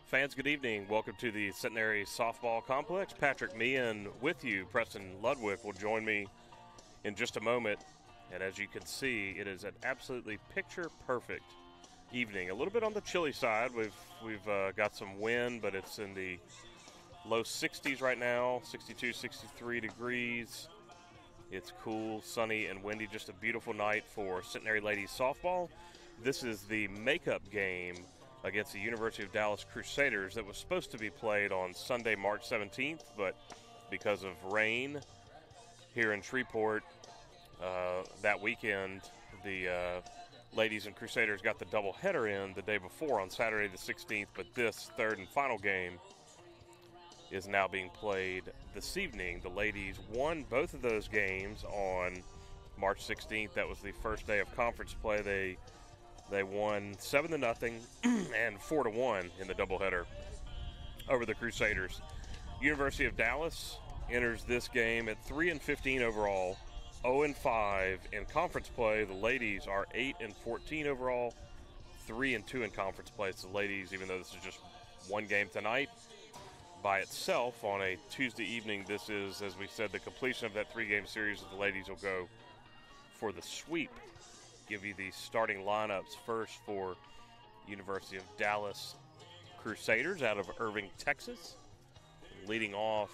Fans, good evening. Welcome to the Centenary Softball Complex. Patrick Meehan with you. Preston Ludwig will join me in just a moment. And as you can see, it is an absolutely picture-perfect evening. A little bit on the chilly side. We've got some wind, but it's in the low 60s right now, 62, 63 degrees. It's cool, sunny, and windy. Just a beautiful night for Centenary ladies softball. This is the makeup game against the University of Dallas Crusaders that was supposed to be played on Sunday, March 17th, but because of rain here in Shreveport that weekend, the ladies and Crusaders got the doubleheader in the day before on Saturday the 16th, but this third and final game is now being played this evening. The ladies won both of those games on March 16th. That was the first day of conference play. They won 7-0 and 4-1 in the doubleheader over the Crusaders. University of Dallas enters this game at 3-15 overall, 0-5 in conference play. The ladies are 8-14 overall, 3-2 in conference play. So the ladies, even though this is just one game tonight, by itself on a Tuesday evening, this is, as we said, the completion of that three-game series. The ladies will go for the sweep. Give you the starting lineups first for University of Dallas Crusaders out of Irving, Texas. Leading off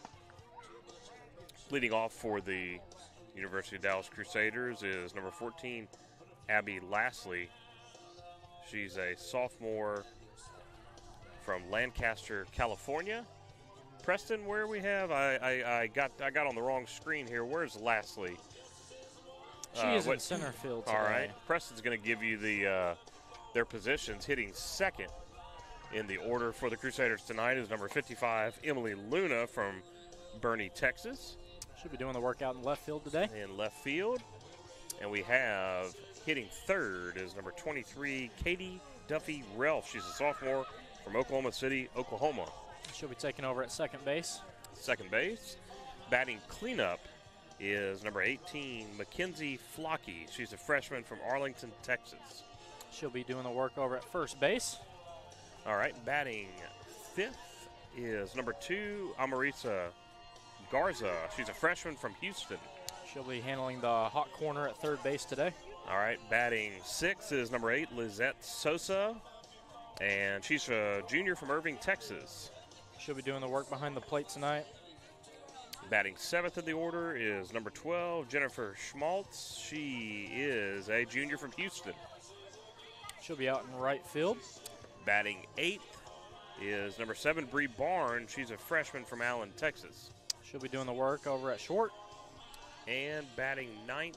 for the University of Dallas Crusaders is number 14, Abby Lastly. She's a sophomore from Lancaster, California. Preston, where we have? I got on the wrong screen here. Where's Lastly? She is in center field today. All right. Preston's going to give you their positions. Hitting second in the order for the Crusaders tonight is number 55, Emily Luna from Bernie, Texas. She'll be doing the workout in left field today. In left field. And we have hitting third is number 23, Katie Duffy Ralph. She's a sophomore from Oklahoma City, Oklahoma. She'll be taking over at second base. Second base. Batting cleanup is number 18, Mackenzie Flocky. She's a freshman from Arlington, Texas. She'll be doing the work over at first base. All right, batting fifth is number 2, Amarisa Garza. She's a freshman from Houston. She'll be handling the hot corner at third base today. All right, batting sixth is number 8, Lizette Sosa, and she's a junior from Irving, Texas. She'll be doing the work behind the plate tonight. Batting seventh in the order is number 12, Jennifer Schmaltz. She is a junior from Houston. She'll be out in right field. Batting eighth is number 7, Bree Barnes. She's a freshman from Allen, Texas. She'll be doing the work over at short. And batting ninth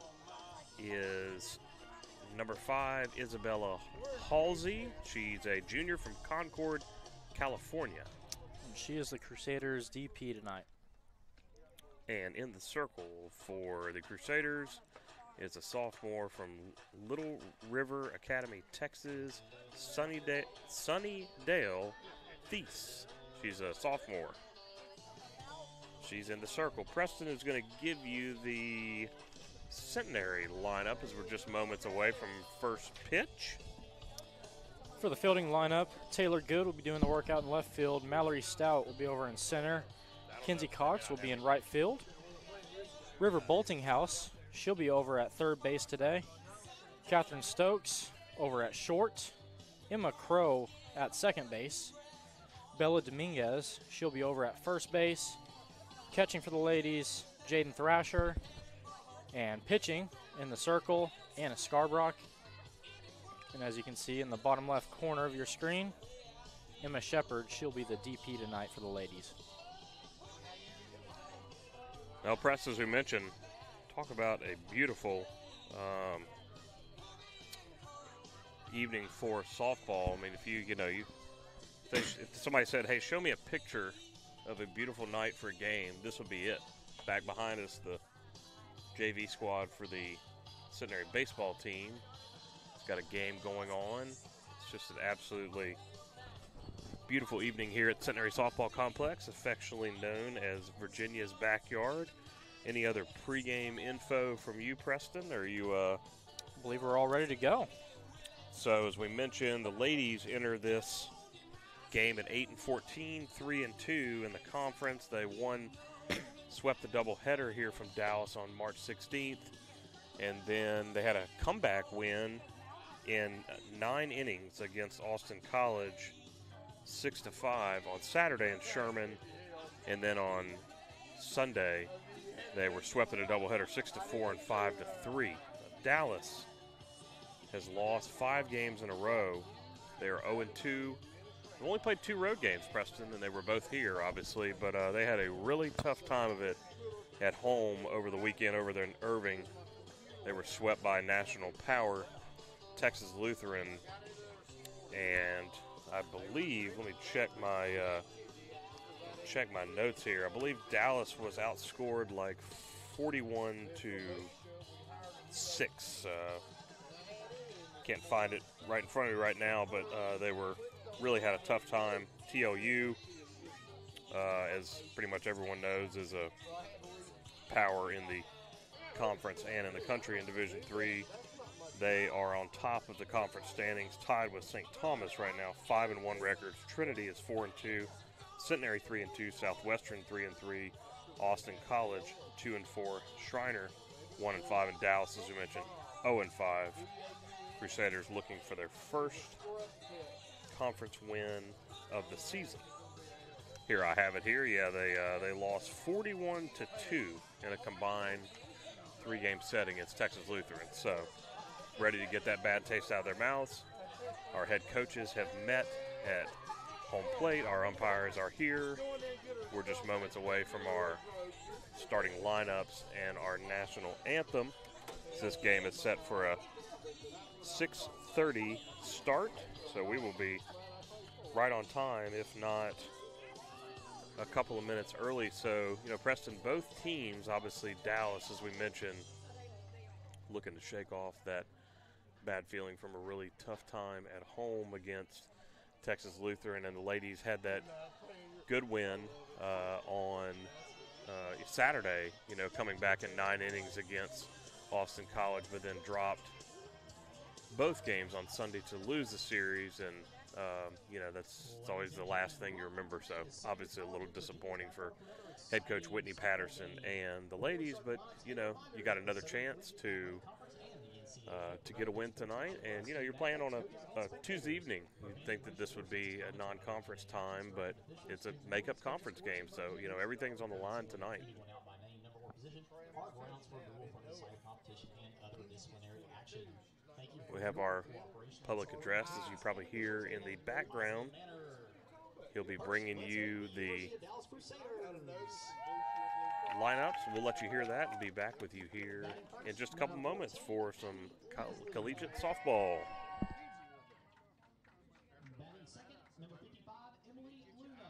is number 5, Isabella Halsey. She's a junior from Concord, California. And she is the Crusaders' DP tonight. And in the circle for the Crusaders is a sophomore from Little River Academy, Texas, Sunnydale Thies. She's a sophomore. She's in the circle. Preston is going to give you the Centenary lineup as we're just moments away from first pitch. For the fielding lineup, Taylor Good will be doing the work out in left field. Mallory Stout will be over in center. Kinsey Cox will be in right field. River Boltinghouse, she'll be over at third base today. Catherine Stokes over at short. Emma Crow at second base. Bella Dominguez, she'll be over at first base. Catching for the ladies, Jaden Thrasher. And pitching in the circle, Anna Scarbrock. And as you can see in the bottom left corner of your screen, Emma Shepard, she'll be the DP tonight for the ladies. Well, Press, as we mentioned, talk about a beautiful evening for softball. I mean, if somebody said, hey, show me a picture of a beautiful night for a game, this would be it. Back behind us, the JV squad for the Centenary baseball team. It's got a game going on. It's just an absolutely beautiful evening here at Centenary Softball Complex, affectionately known as Virginia's backyard. Any other pregame info from you, Preston? Or you? I believe we're all ready to go. So as we mentioned, the ladies enter this game at 8-14, 3-2 in the conference. They swept the doubleheader here from Dallas on March 16th, and then they had a comeback win in 9 innings against Austin College, 6-5 on Saturday in Sherman, and then on Sunday they were swept in a doubleheader, 6-4 and 5-3. Dallas has lost 5 games in a row. They are 0-2. They only played 2 road games, Preston, and they were both here, obviously, but they had a really tough time of it at home over the weekend over there in Irving. They were swept by National Power, Texas Lutheran, and I believe, let me check my notes here. I believe Dallas was outscored like 41-6. Can't find it right in front of me right now, but they really had a tough time. TLU, as pretty much everyone knows, is a power in the conference and in the country in Division III. They are on top of the conference standings, tied with St. Thomas right now, 5-1 records. Trinity is 4-2, Centenary 3-2, Southwestern 3-3, Austin College 2-4, Shriner 1-5, and Dallas, as we mentioned, 0-5. Crusaders looking for their first conference win of the season. Here I have it here. Yeah, they lost 41-2 in a combined 3-game set against Texas Lutheran. So ready to get that bad taste out of their mouths. Our head coaches have met at home plate. Our umpires are here. We're just moments away from our starting lineups and our national anthem. This game is set for a 6:30 start, so we will be right on time, if not a couple of minutes early. So, Preston, both teams, obviously Dallas, as we mentioned, looking to shake off that bad feeling from a really tough time at home against Texas Lutheran, and the ladies had that good win on Saturday, coming back in 9 innings against Austin College, but then dropped both games on Sunday to lose the series, and that's always the last thing you remember. So obviously a little disappointing for head coach Whitney Patterson and the ladies, but you got another chance to get a win tonight, and you're playing on a Tuesday evening. You'd think that this would be a non-conference time, but it's a make-up conference game, so everything's on the line tonight. We have our public address, as you probably hear in the background. He'll be bringing you the lineups. We'll let you hear that and be back with you here in just a couple moments for some collegiate softball. Batting second, number 55, Emily Luna.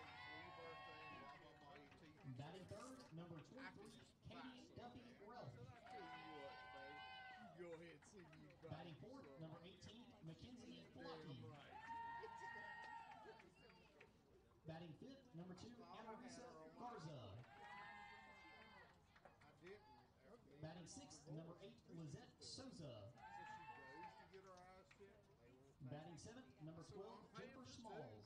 Batting third, number 23, Katie Duffy Ralph. Batting fourth, number 18, Mackenzie Flocky. Batting fifth, number 2, Annalisa Garza. Batting sixth, number 8, Lizette Souza. Batting seventh, number 12, Jennifer Smalls.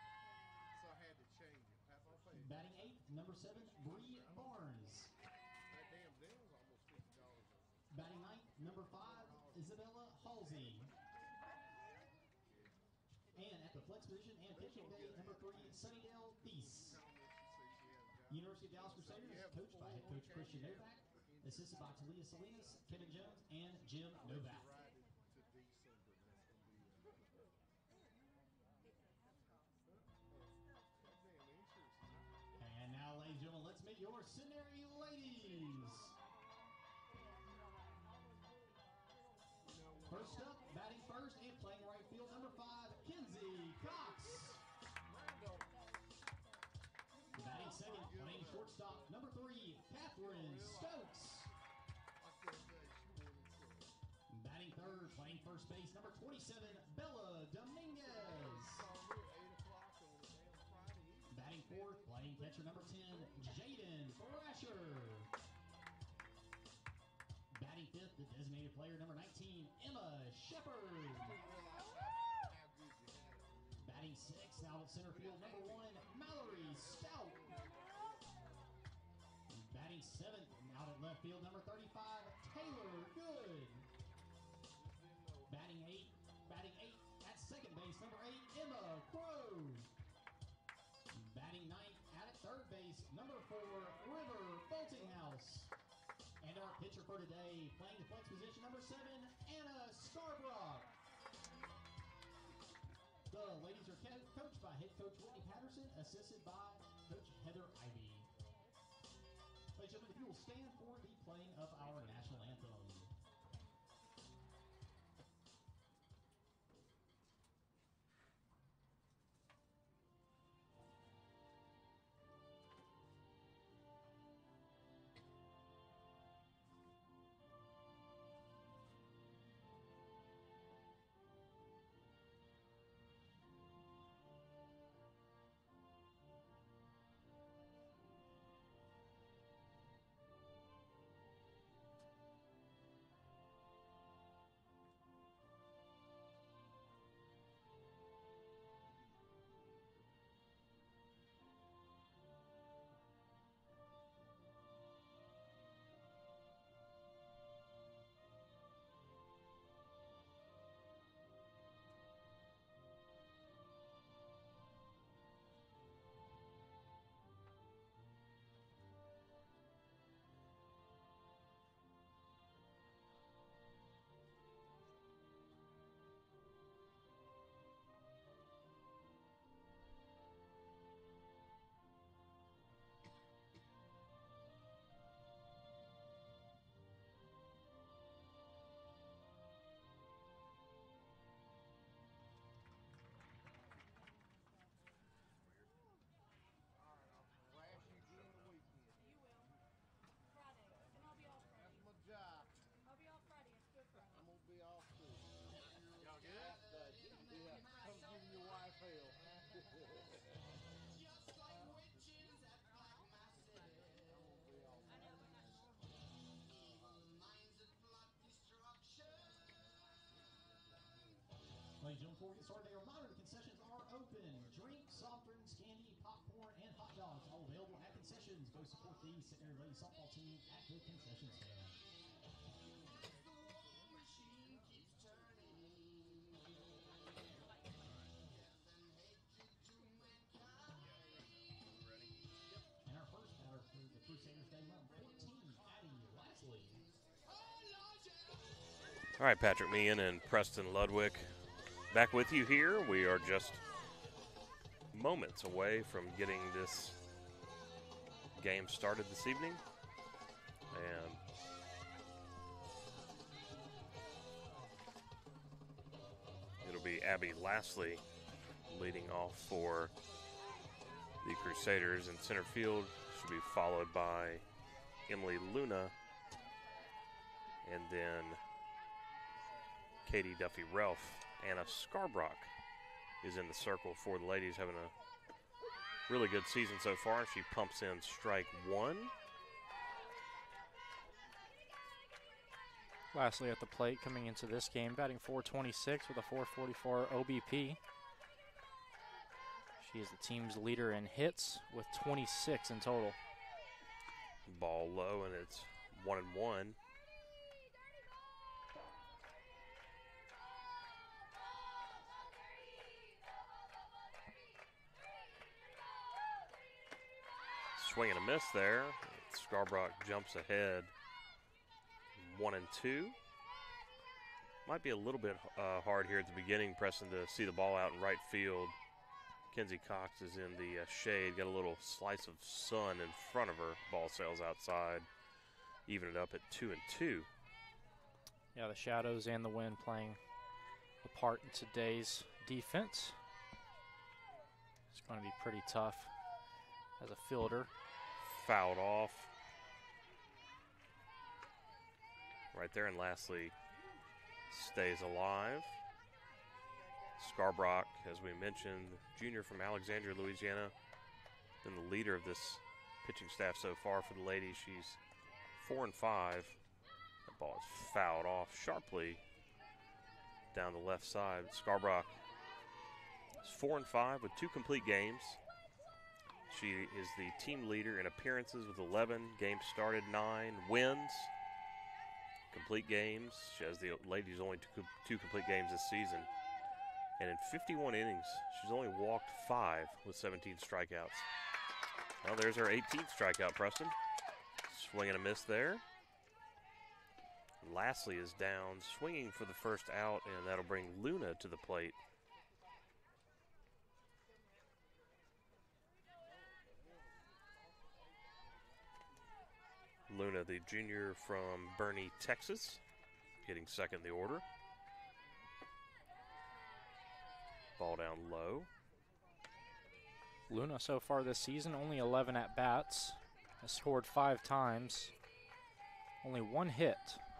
Batting eighth, number 7, Bree Barnes. Batting ninth, number 5, Isabella Halsey. And at the flex position and pitching bay, number 3, Sunnydale Peace. University of Dallas Crusaders, coached by head coach Christian Novak, assisted by Talia Salinas, Kevin Jones, and Jim Novak. And now, ladies and gentlemen, let's meet your Centenary ladies. First up, batting first and playing right field, number 5, Kenzie Cox. Batting second, playing shortstop, number 3, Catherine Stokes. Batting third, playing first base, number 27, Bella Dominguez. Batting fourth, playing catcher, number 10, Jaden Thrasher. Batting fifth, the designated player, number 19, Emma Shepard. Batting Batting sixth out at center field, number 1, Mallory Stout. Batting seventh out at left field, number 35, Taylor Good. Batting eighth at second base, number 8, Emma Crow. Batting ninth at third base, number 4, River Boltinghouse. And our pitcher for today, playing the flex position, number 7, Anna Scarborough. The ladies are coached by head coach Whitney Patterson, assisted by Coach Heather Ivy. Ladies and gentlemen, if you will stand for the playing of our national anthem. Ladies and gentlemen, before we get started, a reminder, the concessions are open. Drinks, soft drinks, candy, popcorn, and hot dogs, all available at concessions. Go support the Centenary Ladies softball team at the concession stand. And our first batter for the Crusaders today, number 14, Abby Lasley. All right, Patrick Meehan and Preston Ludwig back with you here. We are just moments away from getting this game started this evening. And it'll be Abby Lasley leading off for the Crusaders in center field. Should be followed by Emily Luna, and then Katie Duffy Ralph. Anna Scarborough is in the circle for the ladies, having a really good season so far. She pumps in strike 1. Lastly at the plate coming into this game, batting .426 with a .444 OBP. She is the team's leader in hits with 26 in total. Ball low, and it's 1-1. Swing and a miss there. Scarborough jumps ahead. 1-2. Might be a little bit hard here at the beginning, Preston, to see the ball out in right field. Kenzie Cox is in the shade, got a little slice of sun in front of her. Ball sails outside, even it up at 2-2. Yeah, the shadows and the wind playing a part in today's defense. It's going to be pretty tough as a fielder. Fouled off. Right there, and lastly, stays alive. Scarborough, as we mentioned, junior from Alexandria, Louisiana, been the leader of this pitching staff so far for the ladies. She's 4-5. That ball is fouled off sharply down the left side. Scarborough She's 4-5 with 2 complete games. She is the team leader in appearances with 11. Games started 9. Wins. Complete games. She has the ladies only 2 complete games this season. And in 51 innings, she's only walked 5 with 17 strikeouts. Well, there's her 18th strikeout, Preston. Swing and a miss there. Lastly is down, swinging for the first out, and that'll bring Luna to the plate. Luna, the junior from Boerne, Texas, getting second in the order. Ball down low. Luna so far this season, only 11 at-bats. Has scored 5 times. Only 1 hit.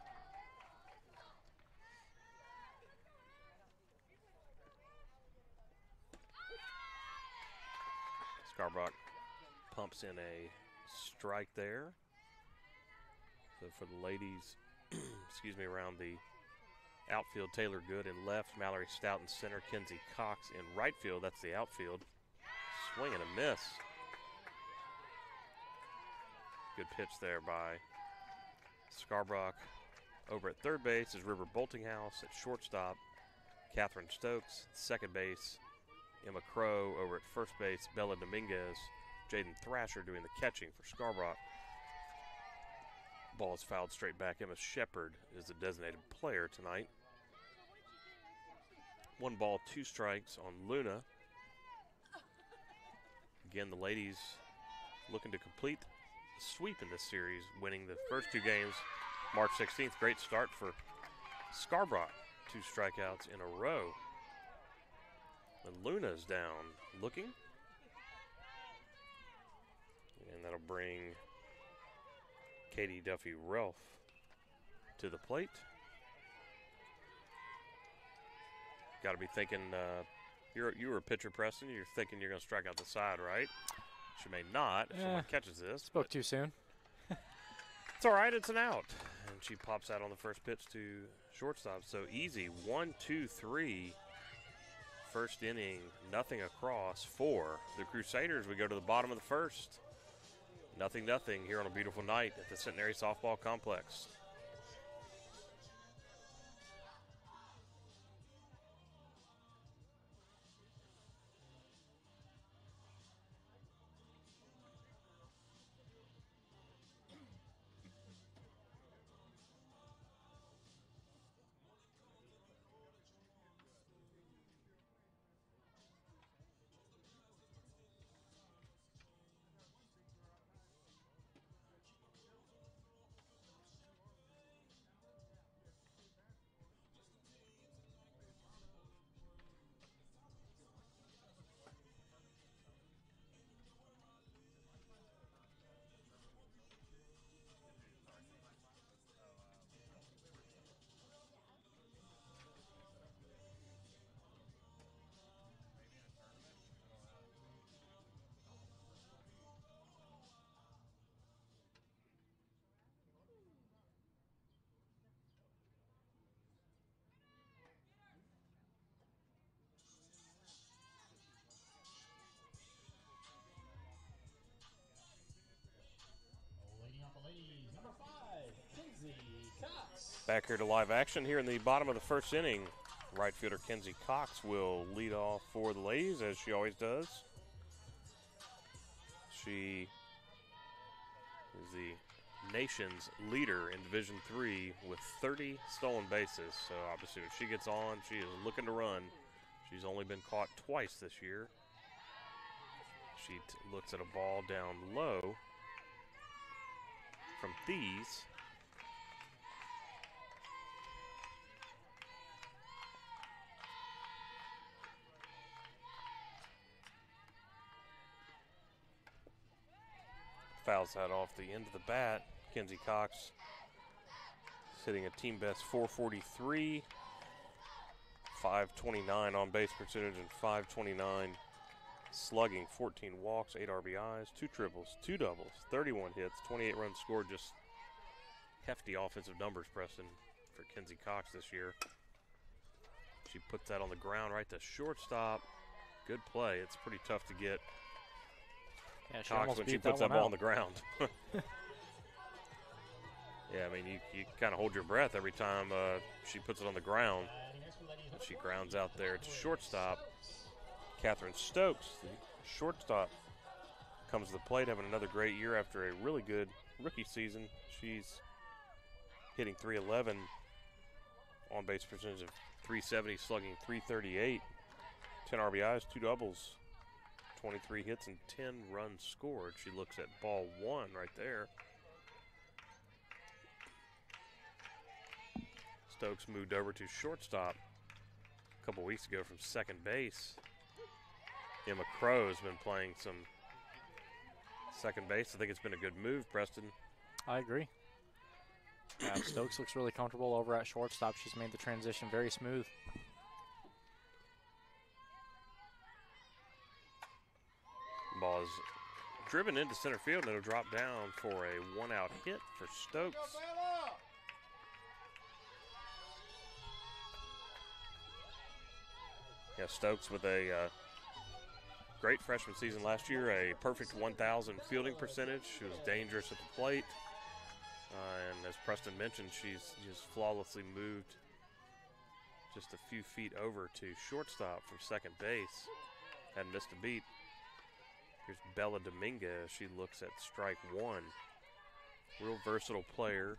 Scarborough pumps in a strike there. So for the ladies, excuse me, around the outfield, Taylor Good in left, Mallory Stout in center, Kenzie Cox in right field. That's the outfield. Swing and a miss. Good pitch there by Scarborough. Over at third base is River Boltinghouse. At shortstop, Catherine Stokes. Second base, Emma Crow. Over at first base, Bella Dominguez. Jaden Thrasher doing the catching for Scarborough. Ball is fouled straight back. Emma Shepard is the designated player tonight. 1 ball, 2 strikes on Luna. Again, the ladies looking to complete the sweep in this series, winning the first 2 games March 16th. Great start for Scarborough. 2 strikeouts in a row. And Luna's down looking. And that'll bring Katie Duffy-Relf to the plate. Got to be thinking, you were a pitcher, Preston. You're thinking you're going to strike out the side, right? She may not if someone catches this. Spoke too soon. It's all right. It's an out. And she pops out on the first pitch to shortstop. So easy. 1, 2, 3. First inning, nothing across for the Crusaders. We go to the bottom of the first. 0-0 here on a beautiful night at the Centenary Softball Complex. Back here to live action here in the bottom of the first inning. Right fielder Kenzie Cox will lead off for the ladies, as she always does. She is the nation's leader in Division III with 30 stolen bases. So obviously if she gets on, she is looking to run. She's only been caught twice this year. She looks at a ball down low from Thies. Fouls that off the end of the bat. Kenzie Cox sitting a team best 443, 529 on base percentage, and 529 slugging. 14 walks, 8 RBIs, 2 triples, 2 doubles, 31 hits, 28 runs scored. Just hefty offensive numbers, Preston, for Kenzie Cox this year. She puts that on the ground right to shortstop. good play. It's pretty tough to get Yeah, she Cox almost when beat she puts that one ball out. on the ground. Yeah, I mean, you kind of hold your breath every time she puts it on the ground. She grounds out there to shortstop. Catherine Stokes, the shortstop, comes to the plate, having another great year after a really good rookie season. She's hitting .311, on base percentage of .370, slugging .338, 10 RBIs, 2 doubles, 23 hits, and 10 runs scored. She looks at ball 1 right there. Stokes moved over to shortstop a couple weeks ago from second base. Emma Crow's been playing some second base. I think it's been a good move, Preston. I agree. Yeah, Stokes looks really comfortable over at shortstop. She's made the transition very smooth. Ball is driven into center field, and it'll drop down for a 1-out hit for Stokes. Yeah, Stokes with a great freshman season last year, a perfect 1,000 fielding percentage. She was dangerous at the plate. And as Preston mentioned, she's just flawlessly moved just a few feet over to shortstop from second base. Hadn't missed a beat. Here's Bella Dominguez. She looks at strike 1. Real versatile player.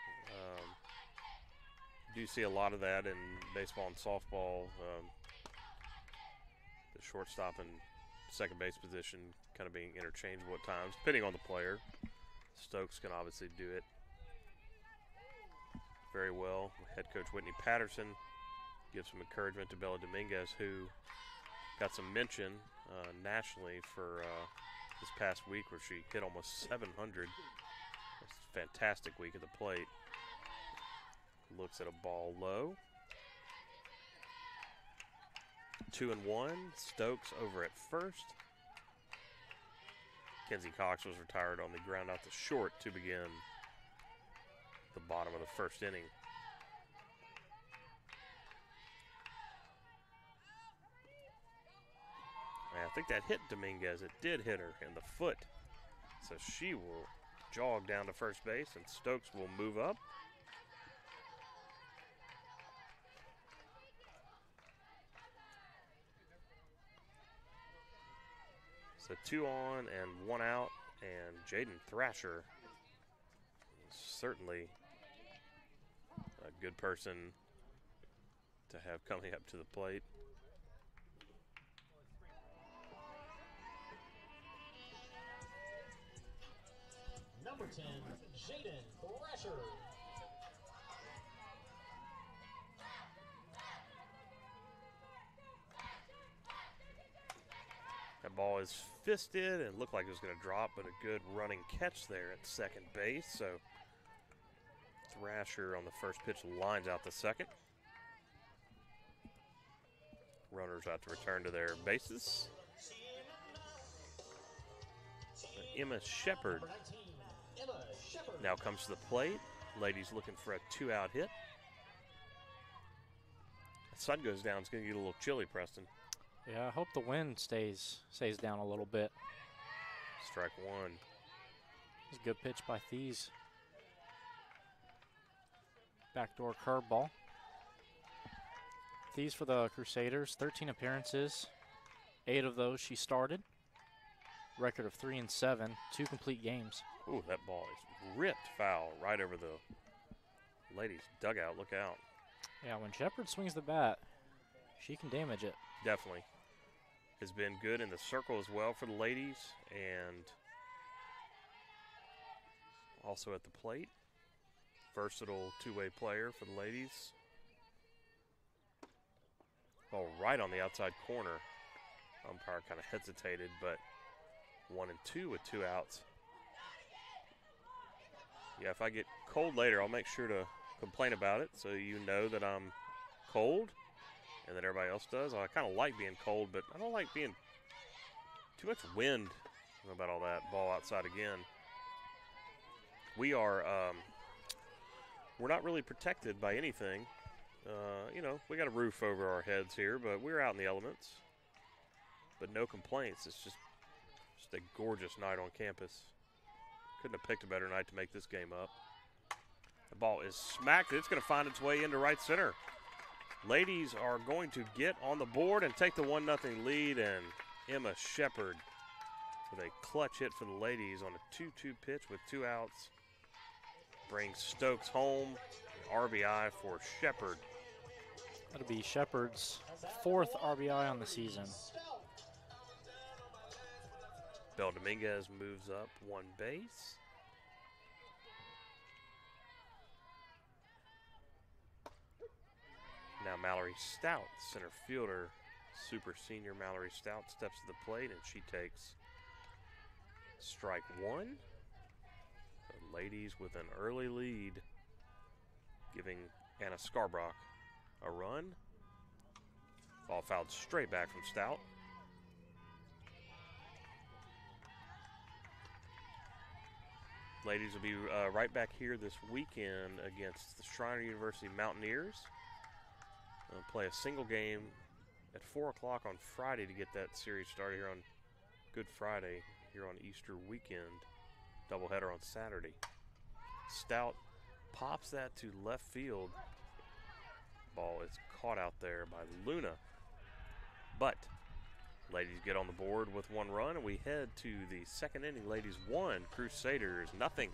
Do see a lot of that in baseball and softball. The shortstop and second base position kind of being interchangeable at times, depending on the player. Stokes can obviously do it very well. Head coach Whitney Patterson gives some encouragement to Bella Dominguez, who got some mention nationally for this past week where she hit almost 700. It's a fantastic week at the plate. Looks at a ball low. 2-1. Stokes over at first. Kenzie Cox was retired on the ground out to short to begin the bottom of the first inning. And I think that hit Dominguez. It did hit her in the foot. So she will jog down to first base, and Stokes will move up. So 2 on and 1 out, and Jaden Thrasher is certainly a good person to have coming up to the plate. Number 10, Jaden Thrasher. That ball is fisted and looked like it was going to drop, but a good running catch there at second base. So Thrasher on the first pitch lines out the second. Runners out to return to their bases. Emma Shepard Number 19, Emma Shepard. now comes to the plate. Ladies looking for a 2-out hit. The sun goes down, it's going to get a little chilly, Preston. Yeah, I hope the wind stays down a little bit. Strike 1. It's a good pitch by Thies. Backdoor curveball. Thies for the Crusaders, 13 appearances. 8 of those she started. Record of 3-7, 2 complete games. Ooh, that ball is ripped foul right over the ladies' dugout. Look out. Yeah, when Shepard swings the bat, she can damage it. Definitely. Has been good in the circle as well for the ladies, and also at the plate. Versatile two-way player for the ladies. Ball right on the outside corner. Umpire kind of hesitated, but 1 and 2 with 2 outs. Yeah, if I get cold later, I'll make sure to complain about it so you know that I'm cold and that everybody else does. I kind of like being cold, but I don't like being too much wind. I don't know about all that. Ball outside again. We are, we're not really protected by anything. You know, we got a roof over our heads here, but we're out in the elements. but no complaints. It's just a gorgeous night on campus. Couldn't have picked a better night to make this game up. The ball is smacked. It's going to find its way into right center. Ladies are going to get on the board and take the 1-0 lead, and Emma Shepard with a clutch hit for the ladies on a 2-2 pitch with 2 outs brings Stokes home. RBI for Shepard. That'll be Shepard's 4th RBI on the season. Bel Dominguez moves up 1 base. Now Mallory Stout, center fielder, super senior Mallory Stout, steps to the plate, and she takes strike 1. The ladies with an early lead, giving Anna Scarbrock a run. Ball fouled straight back from Stout. Ladies will be right back here this weekend against the Schreiner University Mountaineers. They'll play a single game at 4 o'clock on Friday to get that series started here on Good Friday, here on Easter weekend. Doubleheader on Saturday. Stout pops that to left field. Ball is caught out there by Luna. But ladies get on the board with 1 run, and we head to the 2nd inning. Ladies 1, Crusaders 0.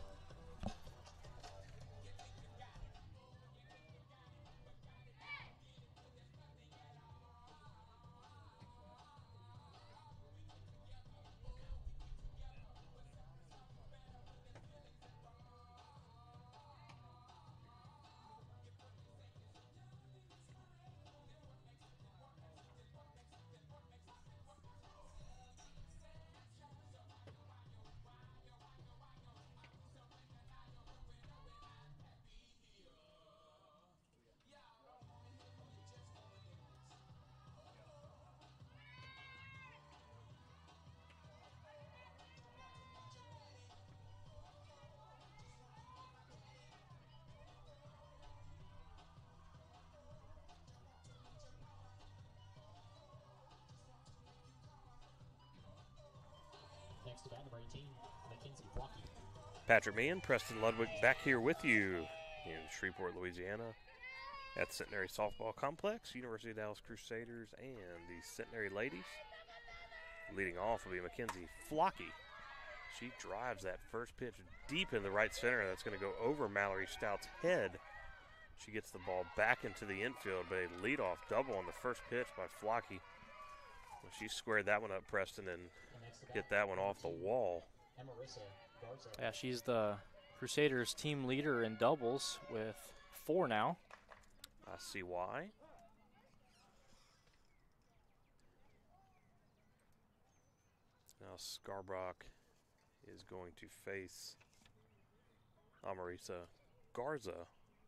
Next to bat, number 18, Mackenzie Flocky. Patrick Meehan, Preston Ludwig back here with you in Shreveport, Louisiana at the Centenary Softball Complex. University of Dallas Crusaders and the Centenary Ladies. Leading off will be Mackenzie Flocky. She drives that first pitch deep in the right center. That's going to go over Mallory Stout's head. She gets the ball back into the infield, but a leadoff double on the first pitch by Flocky. Well, she squared that one up, Preston, and hit that one off the wall. Yeah, she's the Crusaders team leader in doubles with 4 now. I see why. Now Scarbrock is going to face Amarisa Garza.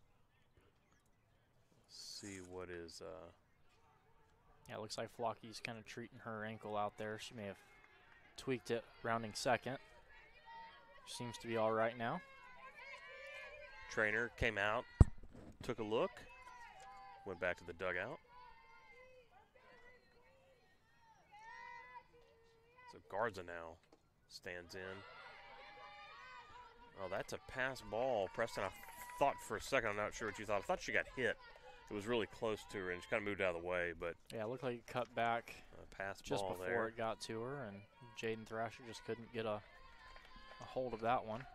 See what is Yeah, it looks like Flocky's kind of treating her ankle out there. She may have tweaked it rounding second. Seems to be all right now. Trainer came out, took a look, went back to the dugout. So Garza now stands in. Oh, that's a pass ball. Preston, I thought for a second, I'm not sure what you thought. I thought she got hit. It was really close to her, and she kind of moved out of the way. But yeah, it looked like it cut back pass just ball before there. it got to her, and Jaden Thrasher just couldn't get a hold of that one.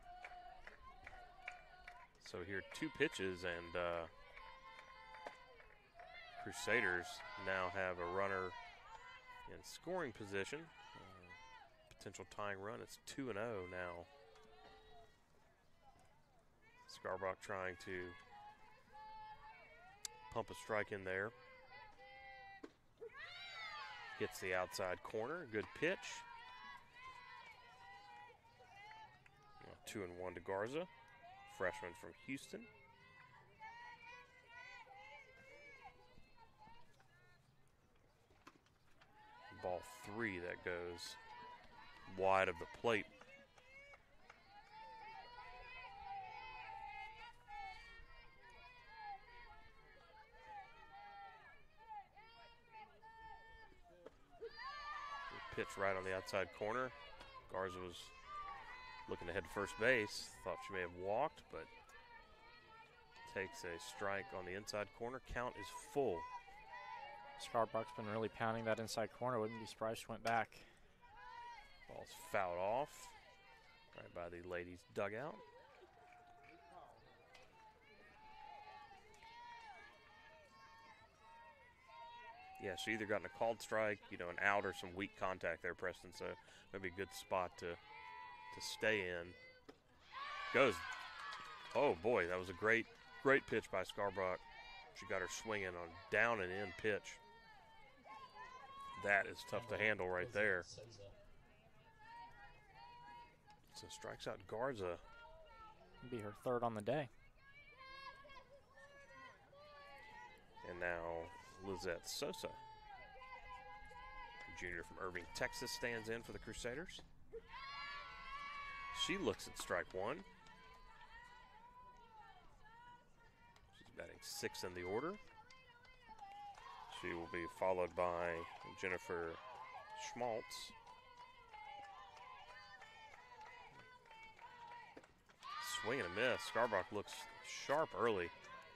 So here 2 pitches, and Crusaders now have a runner in scoring position. Potential tying run. It's 2-0 now. Scarbrock trying to pump a strike in there. Hits the outside corner. Good pitch. 2-1 to Garza, freshman from Houston. Ball 3 that goes wide of the plate. pitch right on the outside corner. Garza was looking to head to first base. Thought she may have walked, but takes a strike on the inside corner. Count is full. Scarbrook's been really pounding that inside corner. Wouldn't be surprised she went back. Ball's fouled off right by the ladies' dugout. Yeah, she either gotten a called strike, you know, an out, or some weak contact there, Preston. So maybe a good spot to stay in. Goes. Oh boy, that was a great pitch by Scarbrook. She got her swinging on down and in pitch. That is tough to handle right there. So strikes out Garza. Be her third on the day. And now Lizette Sosa, junior from Irving, Texas, stands in for the Crusaders. She looks at strike one. She's batting sixth in the order. She will be followed by Jennifer Schmaltz. Swing and a miss. Scarbrook looks sharp early.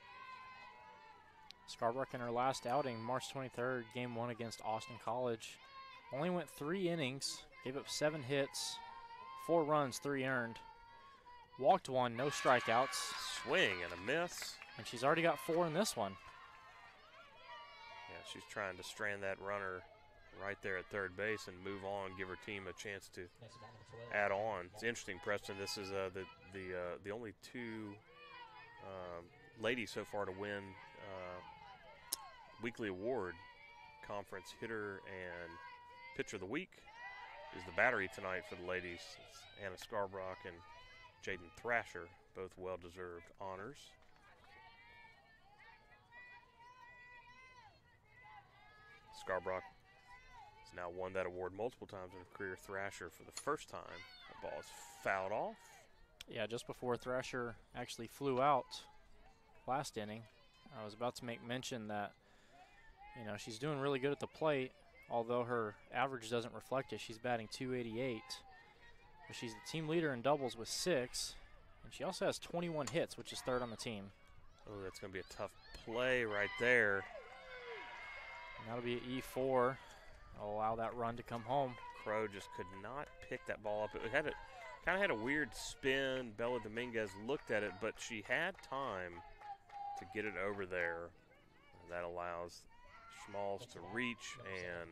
Scarbrook in her last outing, March 23rd, game 1 against Austin College. Only went 3 innings, gave up 7 hits, 4 runs, 3 earned. Walked 1, no strikeouts. Swing and a miss. And she's already got 4 in this one. Yeah, she's trying to strand that runner right there at third base and move on, give her team a chance to add on. It's interesting, Preston. This is the only 2 ladies so far to win weekly award. Conference hitter and pitcher of the week is the battery tonight for the ladies. It's Anna Scarbrook and Jaden Thrasher, both well-deserved honors. Scarbrook has now won that award multiple times in her career. Thrasher for the first time. The ball is fouled off. Yeah, just before Thrasher actually flew out last inning, I was about to make mention that, you know, she's doing really good at the plate, although her average doesn't reflect it. She's batting .288, but she's the team leader in doubles with 6, and she also has 21 hits, which is third on the team. Oh, that's going to be a tough play right there. And that'll be an E4. I'll allow that run to come home. Crow just could not pick that ball up. It had kind of had a weird spin. Bella Dominguez looked at it, but she had time to get it over there. And that allows Schmaltz to reach, and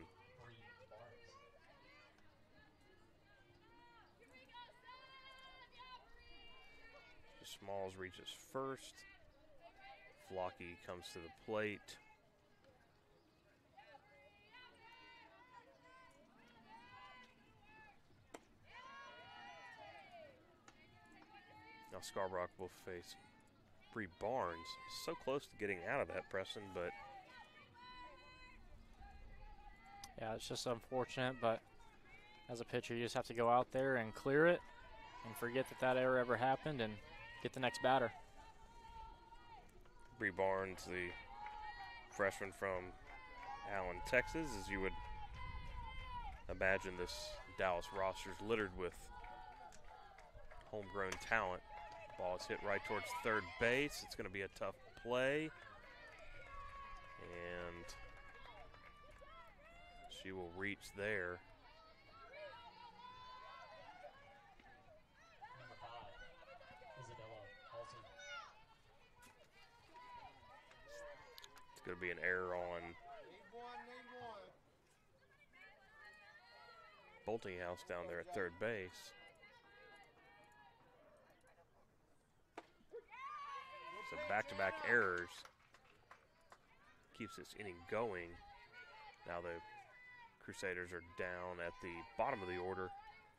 Schmaltz reaches first. Flocky comes to the plate. Now Scarbrook will face Bree Barnes. So close to getting out of that, Preston, but yeah, it's just unfortunate, but as a pitcher, you just have to go out there and clear it and forget that error ever happened and get the next batter. Bree Barnes, the freshman from Allen, Texas, as you would imagine this Dallas roster is littered with homegrown talent. Ball is hit right towards third base. It's going to be a tough play. And she will reach there. Number 5, Isabella Halsey. It's going to be an error on Boltinghouse down there at third base. So back-to-back errors keeps this inning going. Now the Crusaders are down at the bottom of the order.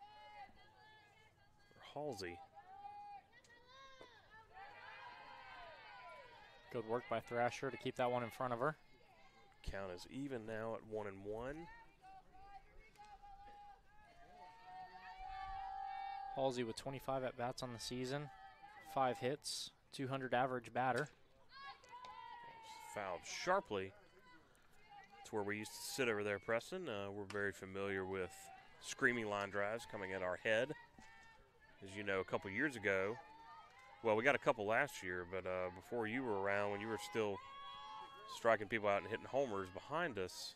Halsey. Good work by Thrasher to keep that one in front of her. Count is even now at 1-1. Halsey with 25 at-bats on the season, 5 hits, 200 average batter. Fouled sharply. It's where we used to sit over there, Preston. We're very familiar with screaming line drives coming at our head. As you know, a couple years ago, well, we got a couple last year, but before you were around, when you were still striking people out and hitting homers behind us,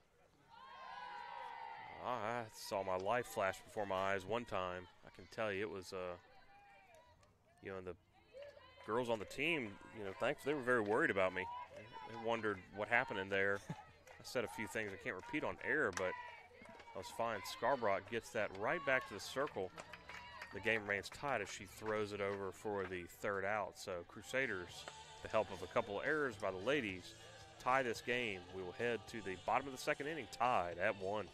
I saw my life flash before my eyes one time. I can tell you it was, you know, the girls on the team, you know, thankfully they were very worried about me. They wondered what happened in there. I said a few things I can't repeat on air, but I was fine. Scarborough gets that right back to the circle. The game remains tied as she throws it over for the third out. So Crusaders, with the help of a couple of errors by the ladies, tie this game. We will head to the bottom of the second inning, tied at 1.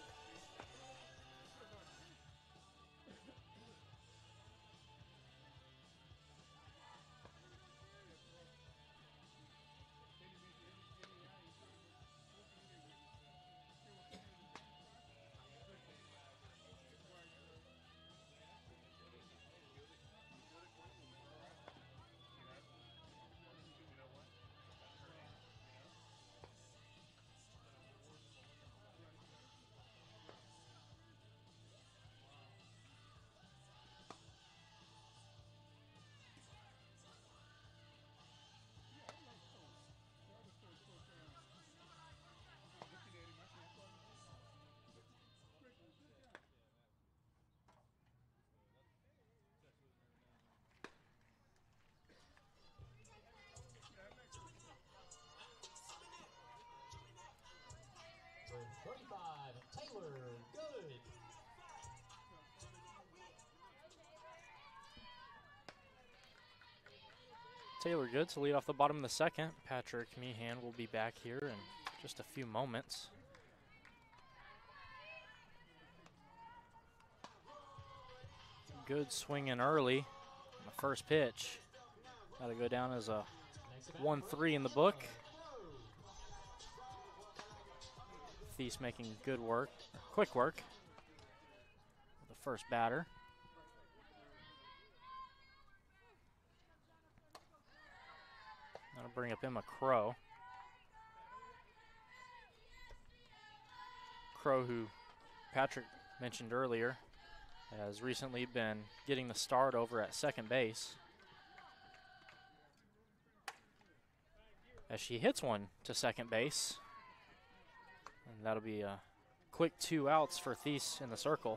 For 35, Taylor Good. Taylor Good to lead off the bottom of the second. Patrick Meehan will be back here in just a few moments. Good swinging early on the first pitch. Got to go down as a 1-3 in the book. Thies making good work, quick work with the first batter. That'll bring up Emma Crow. Crow, who Patrick mentioned earlier, has recently been getting the start over at second base, as she hits one to second base. And that'll be a quick 2 outs for Thies in the circle.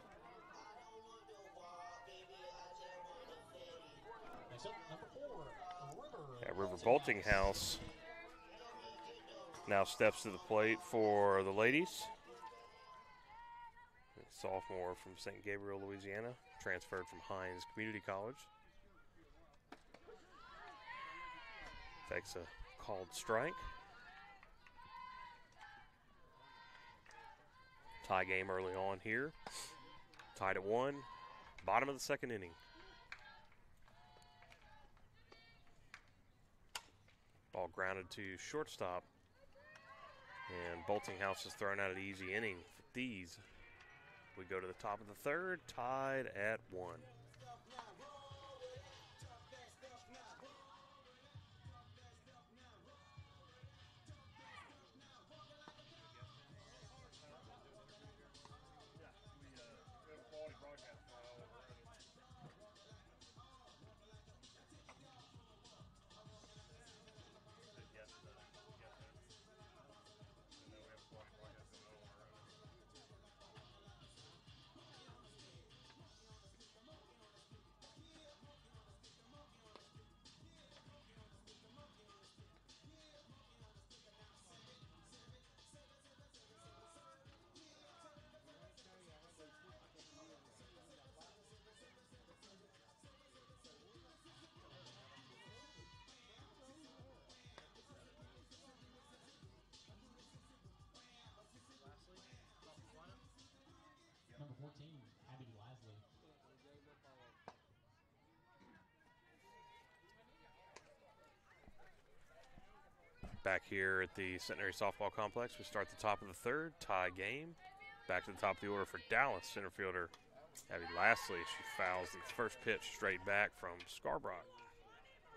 Next up, number 4, River. River Boltinghouse now steps to the plate for the ladies. A sophomore from St. Gabriel, Louisiana, transferred from Hines Community College. Takes a called strike. Tie game early on here. Tied at 1. Bottom of the second inning. Ball grounded to shortstop. And Boltinghouse is thrown out an easy inning for these. We go to the top of the third, tied at 1. Number 14, Abby Lasley. Back here at the Centenary Softball Complex, we start the top of the third, tie game. Back to the top of the order for Dallas, center fielder Abby Lasley. She fouls the first pitch straight back from Scarborough.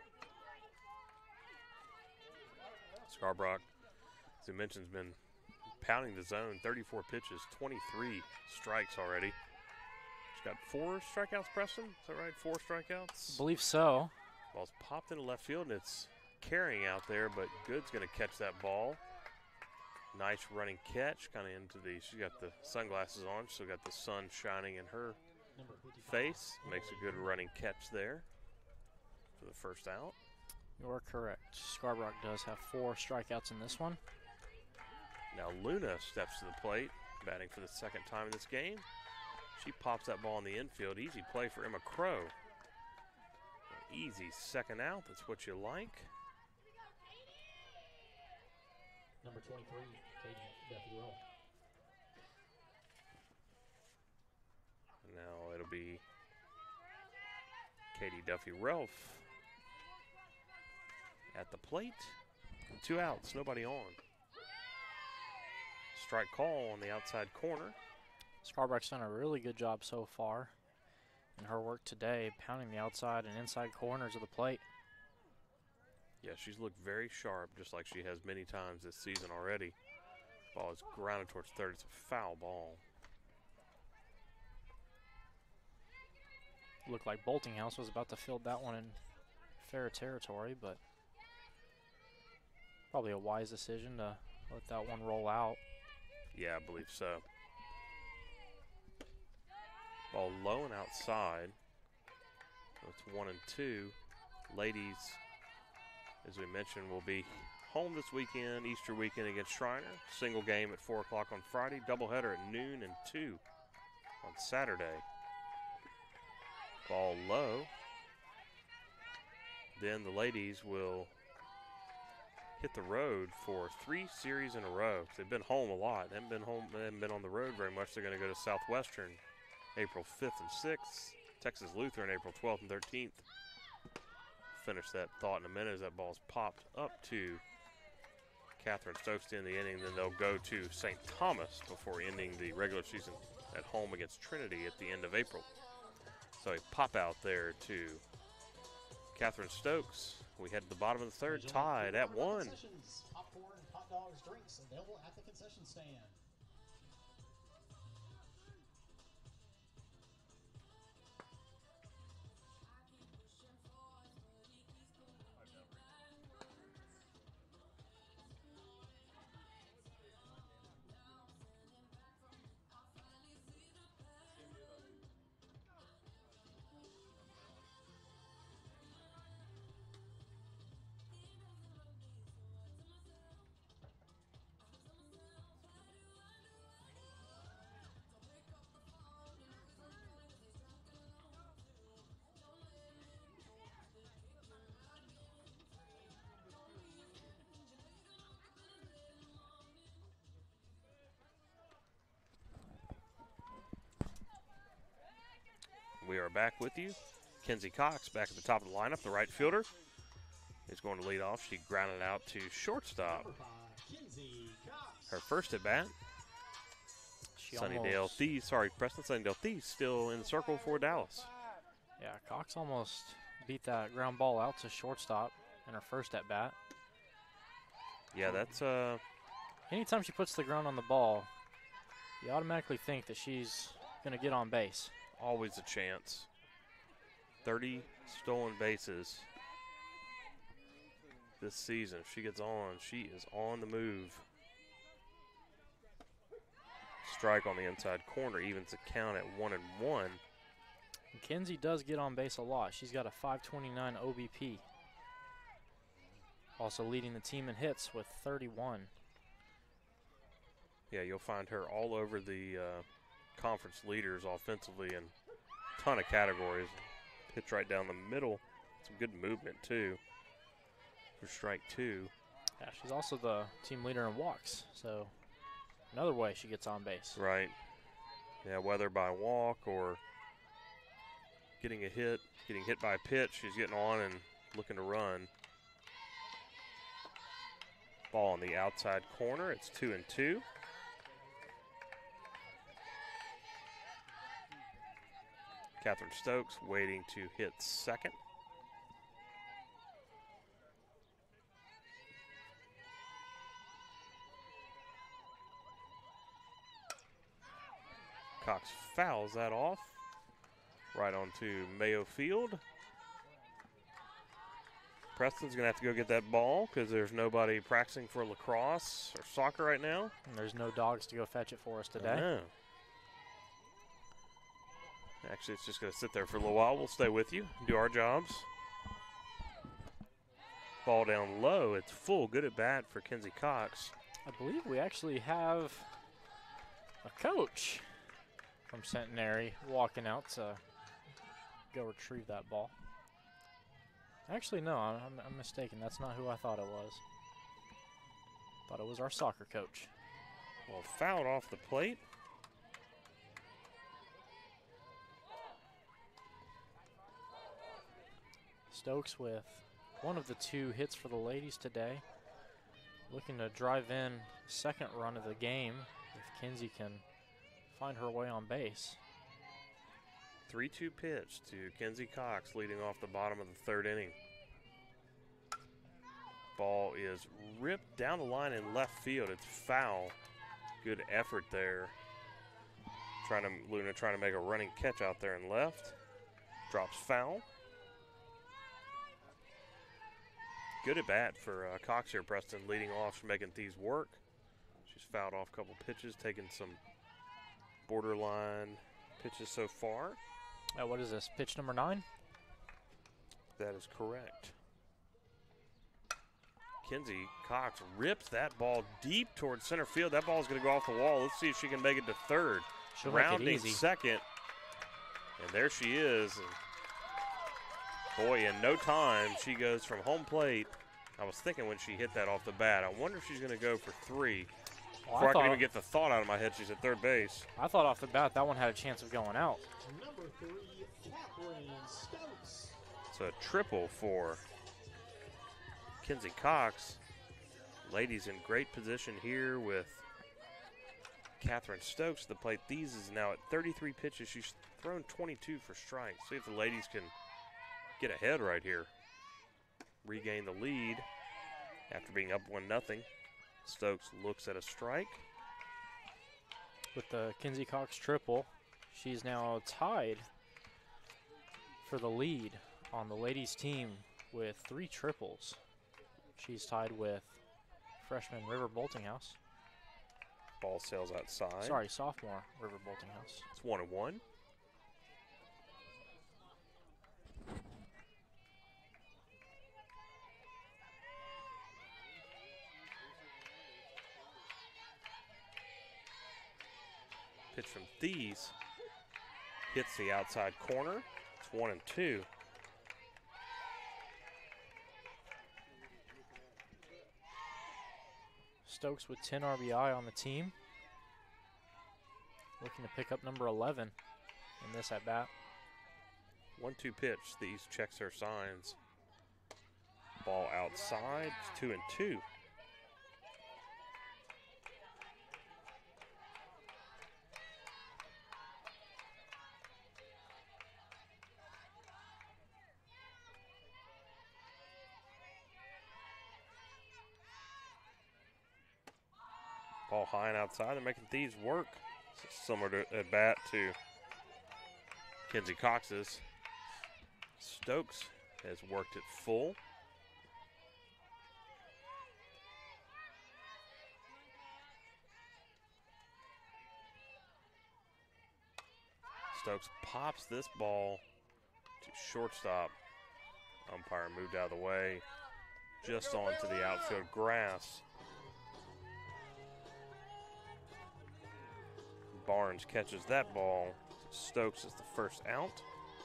Scarborough, as I mentioned, has been pounding the zone. 34 pitches, 23 strikes already. She's got 4 strikeouts, Preston. Is that right? 4 strikeouts? I believe so. Ball's popped into left field, and it's carrying out there, but Good's going to catch that ball. Nice running catch, kind of into the, she's got the sunglasses on, still got the sun shining in her face. Makes a good running catch there for the first out. You are correct. Scarborough does have 4 strikeouts in this one. Now Luna steps to the plate, batting for the second time in this game. She pops that ball in the infield. Easy play for Emma Crow. An easy second out, that's what you like. Number 23, Katie Duffy Roll. Now it'll be Katie Duffy Relf at the plate. 2 outs, nobody on. Strike call on the outside corner. Scarbrack's done a really good job so far in her work today, pounding the outside and inside corners of the plate. Yeah, she's looked very sharp, just like she has many times this season already. Ball is grounded towards third. It's a foul ball. Looked like Boltinghouse was about to field that one in fair territory, but probably a wise decision to let that one roll out. Yeah, I believe so. Ball low and outside. So it's 1 and 2. Ladies, as we mentioned, will be home this weekend, Easter weekend against Schreiner. Single game at 4 o'clock on Friday. Doubleheader at noon and 2 on Saturday. Ball low. Then the ladies will hit the road for 3 series in a row. They've been home a lot. They haven't been home. They haven't been on the road very much. They're going to go to Southwestern April 5th and 6th. Texas Lutheran April 12th and 13th. Finish that thought in a minute as that ball's popped up to Catherine Stokes to end the inning. Then they'll go to St. Thomas before ending the regular season at home against Trinity at the end of April. So a pop out there to Catherine Stokes. We head to the bottom of the third, tied at 1. Popcorn, hot dogs, drinks available at the concession stand. We are back with you. Kenzie Cox back at the top of the lineup, the right fielder, is going to lead off. She grounded out to shortstop. Her first at bat. Sunnydale Thieves, Preston Sunnydale Thieves still in the circle for Dallas. Yeah, Cox almost beat that ground ball out to shortstop in her first at bat. Yeah, that's anytime she puts the ground on the ball, you automatically think that she's going to get on base. Always a chance. 30 stolen bases this season. If she gets on, she is on the move. Strike on the inside corner evens the count at 1-1. Kenzie does get on base a lot. She's got a 529 OBP. Also leading the team in hits with 31. Yeah, you'll find her all over the conference leaders offensively in a ton of categories. Pitch right down the middle. Some good movement, too, for strike 2. Yeah, she's also the team leader in walks, so another way she gets on base. Right. Yeah, whether by walk or getting a hit, getting hit by a pitch, she's getting on and looking to run. Ball on the outside corner. It's 2-2. Catherine Stokes waiting to hit second. Cox fouls that off right onto Mayo Field. Preston's going to have to go get that ball because there's nobody practicing for lacrosse or soccer right now. And there's no dogs to go fetch it for us today. No. Actually, it's just going to sit there for a little while. We'll stay with you, do our jobs. Ball down low. It's full. Good at bat for Kenzie Cox. I believe we actually have a coach from Centenary walking out to go retrieve that ball. Actually, no, I'm mistaken. That's not who I thought it was. Thought it was our soccer coach. Well, fouled off the plate. Stokes with one of the 2 hits for the ladies today. Looking to drive in second run of the game if Kinsey can find her way on base. 3-2 pitch to Kenzie Cox leading off the bottom of the 3rd inning. Ball is ripped down the line in left field. It's foul. Good effort there. Luna trying to make a running catch out there in left. Drops foul. Good at bat for Cox here, Preston, leading off, making things work. She's fouled off a couple pitches, taking some borderline pitches so far. What is this, pitch number 9? That is correct. Kenzie Cox rips that ball deep towards center field. That ball is going to go off the wall. Let's see if she can make it to third. She'll make it rounding easy. second. And there she is. And boy, in no time, she goes from home plate. I was thinking when she hit that off the bat, I wonder if she's going to go for 3. Well, Before I can even get the thought out of my head, she's at third base. I thought off the bat that one had a chance of going out. Number 3, Catherine Stokes. So a triple for Kenzie Cox. Ladies in great position here with Catherine Stokes to the plate. These is now at 33 pitches. She's thrown 22 for strikes. See if the ladies can get ahead right here. Regain the lead after being up 1-0. Stokes looks at a strike. With the Kenzie Cox triple, she's now tied for the lead on the ladies team with 3 triples. She's tied with freshman River Boltinghouse. Ball sails outside. Sorry, sophomore River Boltinghouse. It's 1-1. Pitch from Thies hits the outside corner. It's 1-2. Stokes with 10 RBI on the team. Looking to pick up number 11 in this at bat. 1-2 pitch. Thies checks her signs. Ball outside. It's 2-2. Ball high and outside. They're making Thieves work. Similar to at bat to Kenzie Cox's. Stokes has worked it full. Stokes pops this ball to shortstop. Umpire moved out of the way, just onto the outfield grass. Barnes catches that ball. Stokes is the first out.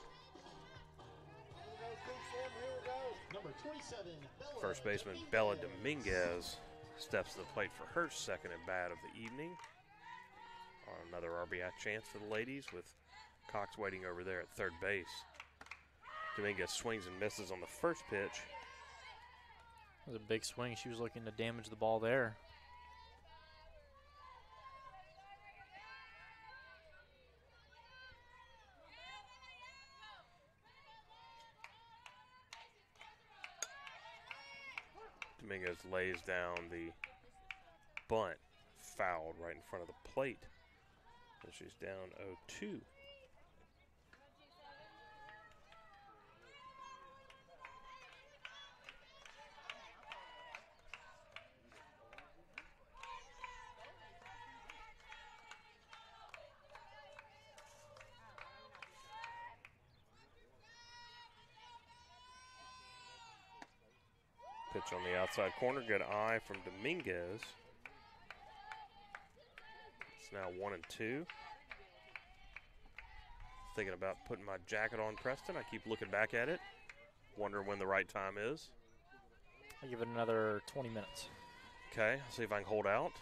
Number 27, Bella First baseman Bella Dominguez steps to the plate for her second at bat of the evening. Another RBI chance for the ladies with Cox waiting over there at third base. Dominguez swings and misses on the first pitch. It was a big swing. She was looking to damage the ball there. Dominguez lays down the bunt, fouled right in front of the plate. And she's down 0-2. Pitch on the outside corner. Good eye from Dominguez. It's now 1-2. Thinking about putting my jacket on, Preston. I keep looking back at it, wondering when the right time is. I'll give it another 20 minutes. Okay, I'll see if I can hold out.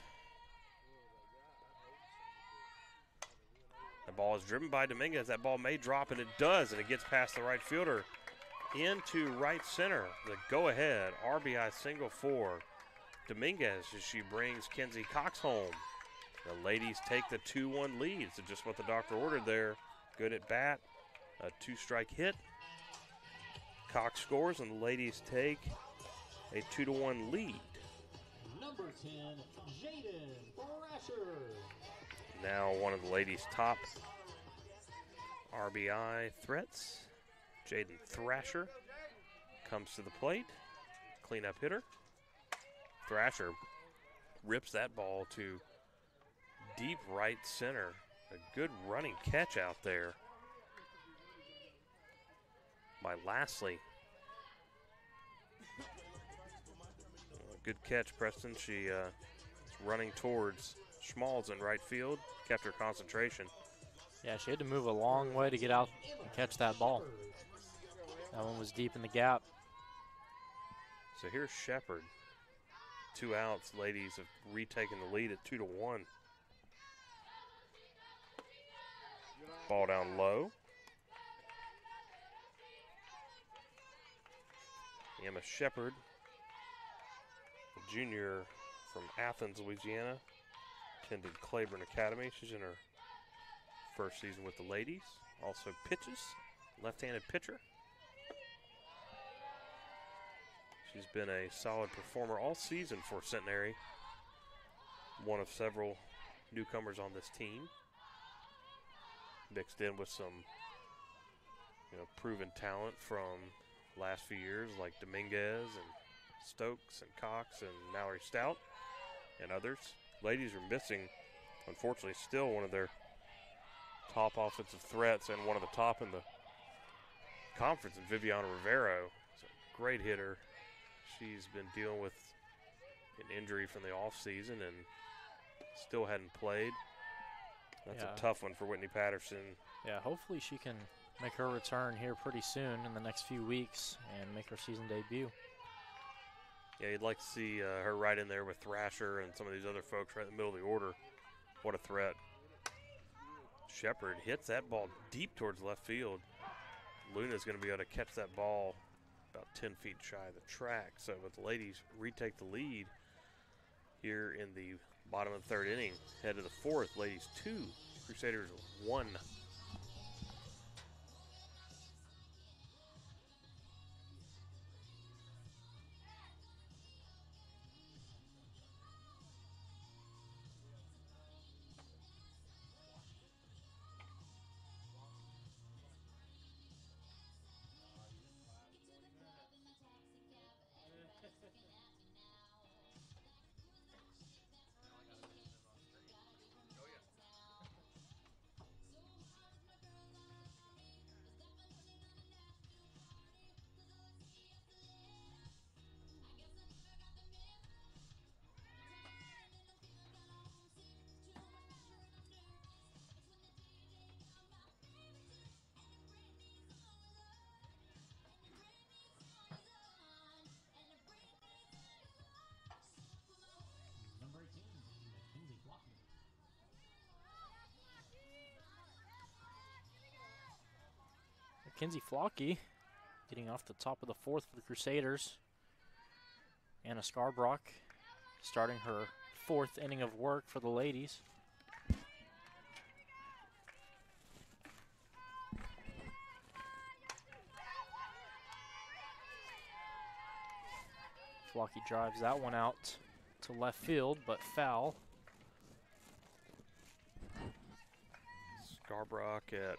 The ball is driven by Dominguez. That ball may drop, and it does, and it gets past the right fielder into right center. The go-ahead RBI single for Dominguez as she brings Kenzie Cox home. The ladies take the 2-1 lead. So just what the doctor ordered there. Good at bat, a 2-strike hit. Cox scores, and the ladies take a 2-1 lead. Number 10, Jaden Thrasher. Now one of the ladies' top RBI threats, Jaden Thrasher, comes to the plate. Cleanup hitter. Thrasher rips that ball to deep right center. A good running catch out there by Lastly. Good catch, Preston. She is running towards Schmalz in right field. Kept her concentration. Yeah, she had to move a long way to get out and catch that ball. That one was deep in the gap. So here's Shepard. 2 outs. Ladies have retaken the lead at 2-1. Ball down low. Emma Shepard, a junior from Athens, Louisiana, attended Claiborne Academy. She's in her first season with the ladies. Also pitches, left-handed pitcher. She's been a solid performer all season for Centenary. One of several newcomers on this team. Mixed in with some, proven talent from last few years like Dominguez and Stokes and Cox and Mallory Stout and others. Ladies are missing, unfortunately, still one of their top offensive threats and one of the top in the conference in Viviana Rivero. She's a great hitter. She's been dealing with an injury from the offseason and still hadn't played. That's a tough one for Whitney Patterson. Yeah, hopefully she can make her return here pretty soon in the next few weeks and make her season debut. Yeah, you'd like to see her right in there with Thrasher and some of these other folks right in the middle of the order. What a threat. Shepard hits that ball deep towards left field. Luna's going to be able to catch that ball about 10 feet shy of the track. So with the ladies retake the lead here in the bottom of the third inning. Head to the fourth, ladies 2, Crusaders 1. Number 18, Mackenzie Flocky. Mackenzie Flocky getting off the top of the fourth for the Crusaders. Anna Scarbrock starting her fourth inning of work for the ladies. Flocky drives that one out to left field, but foul. Scarborough at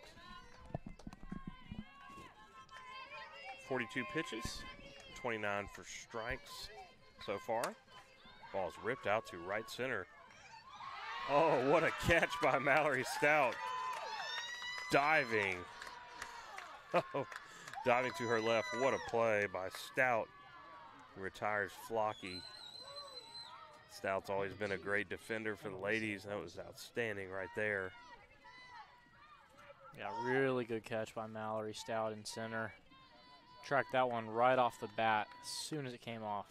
42 pitches, 29 for strikes so far. Ball's ripped out to right center. Oh, what a catch by Mallory Stout. Diving. Oh, diving to her left. What a play by Stout, who retires Flocky. Stout's always been a great defender for the ladies. That was outstanding right there. Yeah, really good catch by Mallory Stout in center. Tracked that one right off the bat as soon as it came off.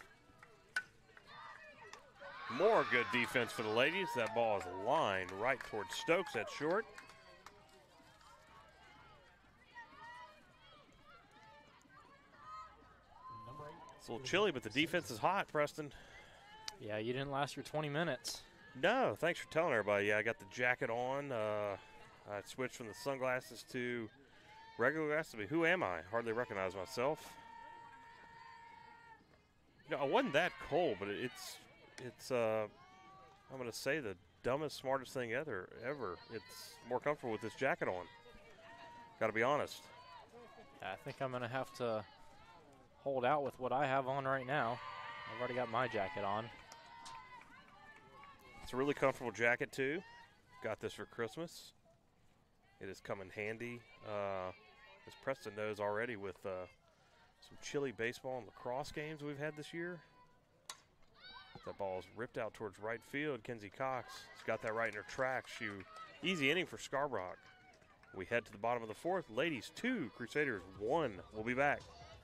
More good defense for the ladies. That ball is lined right towards Stokes at short. It's a little chilly, but the defense is hot, Preston. Yeah, you didn't last your 20 minutes. No, thanks for telling everybody. Yeah, I got the jacket on. I switched from the sunglasses to regular glasses. I mean, who am I? Hardly recognize myself. You know, I wasn't that cold, but it's I'm going to say the dumbest, smartest thing ever. It's more comfortable with this jacket on. Got to be honest. I think I'm going to have to hold out with what I have on right now. I've already got my jacket on. It's a really comfortable jacket, too. Got this for Christmas. It has come in handy, as Preston knows already, with some chilly baseball and lacrosse games we've had this year. That ball is ripped out towards right field. Kenzie Cox has got that right in her tracks. Easy inning for Scarborough. We head to the bottom of the fourth. Ladies 2, Crusaders 1. We'll be back.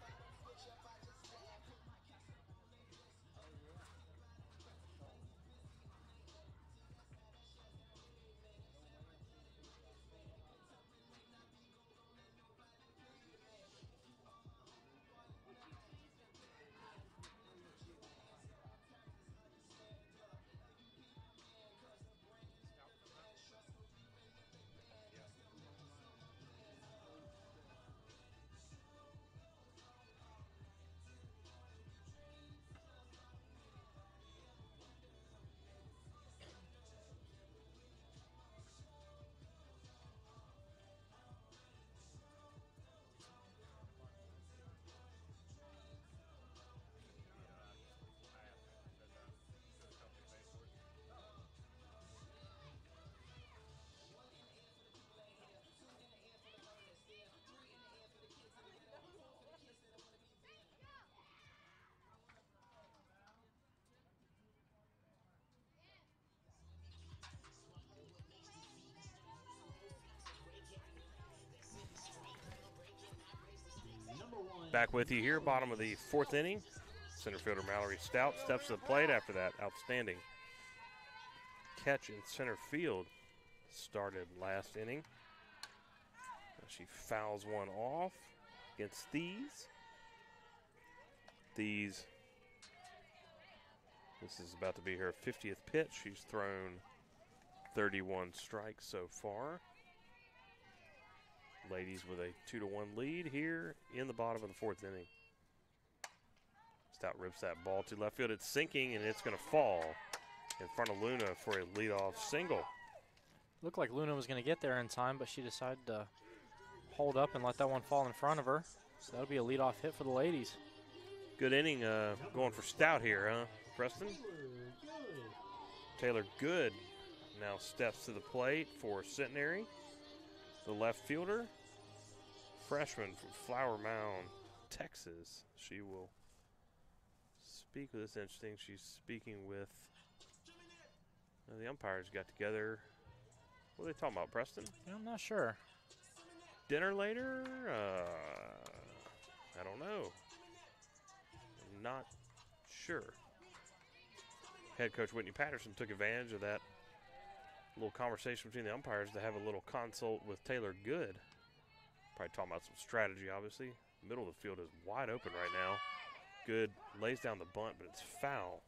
Back with you here, bottom of the fourth inning. Center fielder Mallory Stout steps to the plate after that outstanding catch in center field. Started last inning. She fouls one off against Thies. Thies, this is about to be her 50th pitch. She's thrown 31 strikes so far. Ladies with a 2-1 lead here in the bottom of the fourth inning. Stout rips that ball to left field. It's sinking, and it's going to fall in front of Luna for a leadoff single. Looked like Luna was going to get there in time, but she decided to hold up and let that one fall in front of her. So that'll be a leadoff hit for the ladies. Good inning going for Stout here, huh, Preston? Taylor Good now steps to the plate for Centenary. The left fielder, freshman from Flower Mound, Texas. She will speak with this. Interesting. She's speaking with the umpires. Got together. What are they talking about, Preston? I'm not sure. Dinner later? I don't know. I'm not sure. Head coach Whitney Patterson took advantage of that little conversation between the umpires to have a little consult with Taylor Good. Probably talking about some strategy, obviously. The middle of the field is wide open right now. Good lays down the bunt, but it's foul.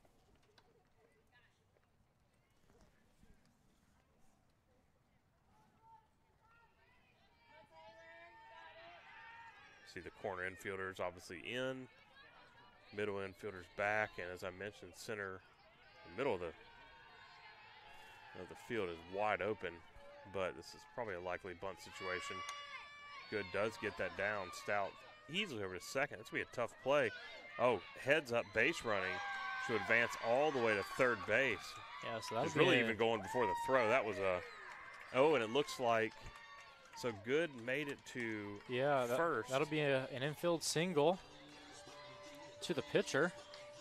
See the corner infielders obviously in. Middle infielders back, and as I mentioned, center, the middle of the field is wide open. but this is probably a likely bunt situation. Good does get that down. Stout easily over to second. That's going to be a tough play. Oh, heads up base running to advance all the way to third base. Yeah, so that was really even going before the throw. That was a, oh, and it looks like, so Good made it to first. That'll be an infield single to the pitcher.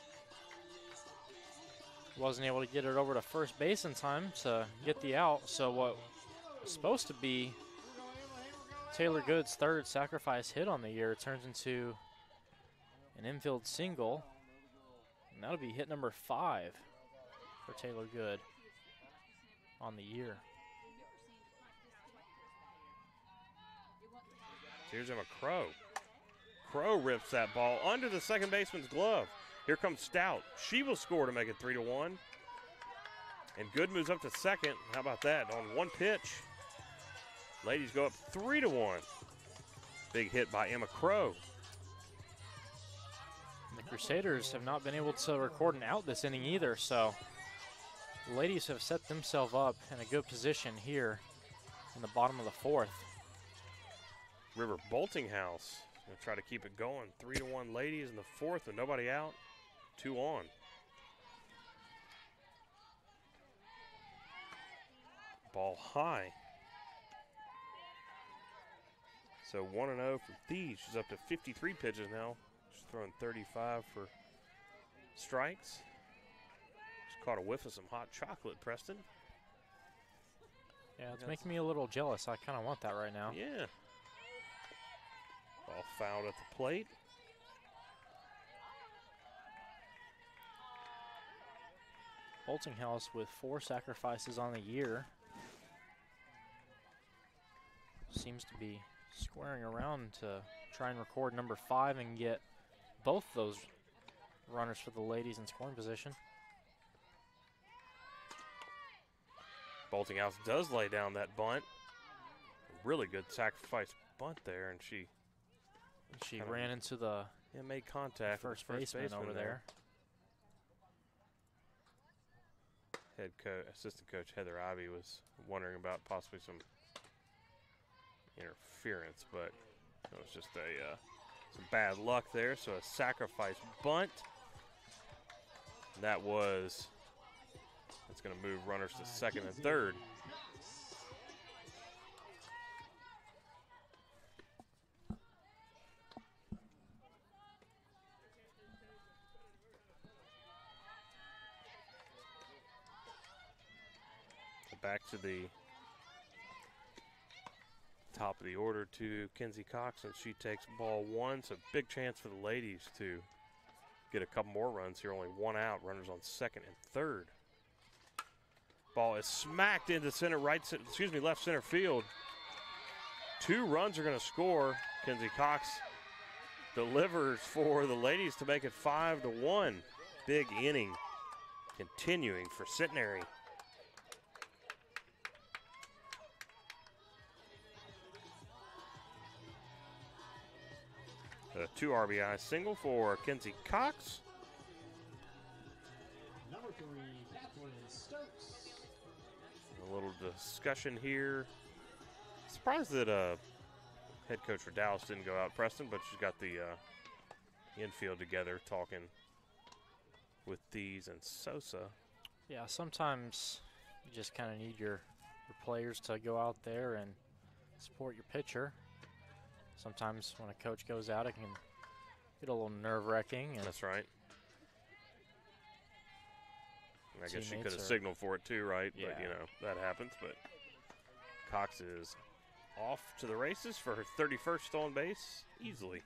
Wasn't able to get it over to first base in time to get the out. So what was supposed to be Taylor Good's third sacrifice hit on the year turns into an infield single. And that'll be hit number 5 for Taylor Good on the year. Here's Emma Crow. Crow rips that ball under the second baseman's glove. Here comes Stout. She will score to make it 3-1. And Good moves up to second. How about that? On one pitch, ladies go up 3-1. Big hit by Emma Crow. The Crusaders have not been able to record an out this inning either, so the ladies have set themselves up in a good position here in the bottom of the 4th. River Boltinghouse going to try to keep it going. 3-1 ladies in the 4th with nobody out. 2 on. Ball high. So 1-0 for Thieves. She's up to 53 pitches now. She's throwing 35 for strikes. Just caught a whiff of some hot chocolate, Preston. Yeah, it's making me a little jealous. I kind of want that right now. Yeah. Ball fouled at the plate. Boltinghouse with 4 sacrifices on the year. Seems to be squaring around to try and record number 5 and get both those runners for the ladies in scoring position. Boltinghouse does lay down that bunt. A really good sacrifice bunt there, and she ran into the made contact first baseman over there. Head coach, assistant coach Heather Ivey was wondering about possibly some interference, but it was just some bad luck there. So a sacrifice bunt. That's going to move runners to second and third. Back to the top of the order to Kenzie Cox, and she takes ball 1. So big chance for the ladies to get a couple more runs here. Only 1 out. Runners on second and third. Ball is smacked into left center field. 2 runs are going to score. Kenzie Cox delivers for the ladies to make it 5-1. Big inning continuing for Centenary. A 2 RBI single for Kenzie Cox. Number 3, Catherine Stokes. A little discussion here. Surprised that head coach for Dallas didn't go out, Preston, but she's got the infield together talking with Thieves and Sosa. Yeah, sometimes you just kind of need your players to go out there and support your pitcher. Sometimes when a coach goes out, it can get a little nerve-wracking. That's right. And I guess she could have Teammates signaled for it too, right? Yeah. But, that happens. But Cox is off to the races for her 31st stolen base easily.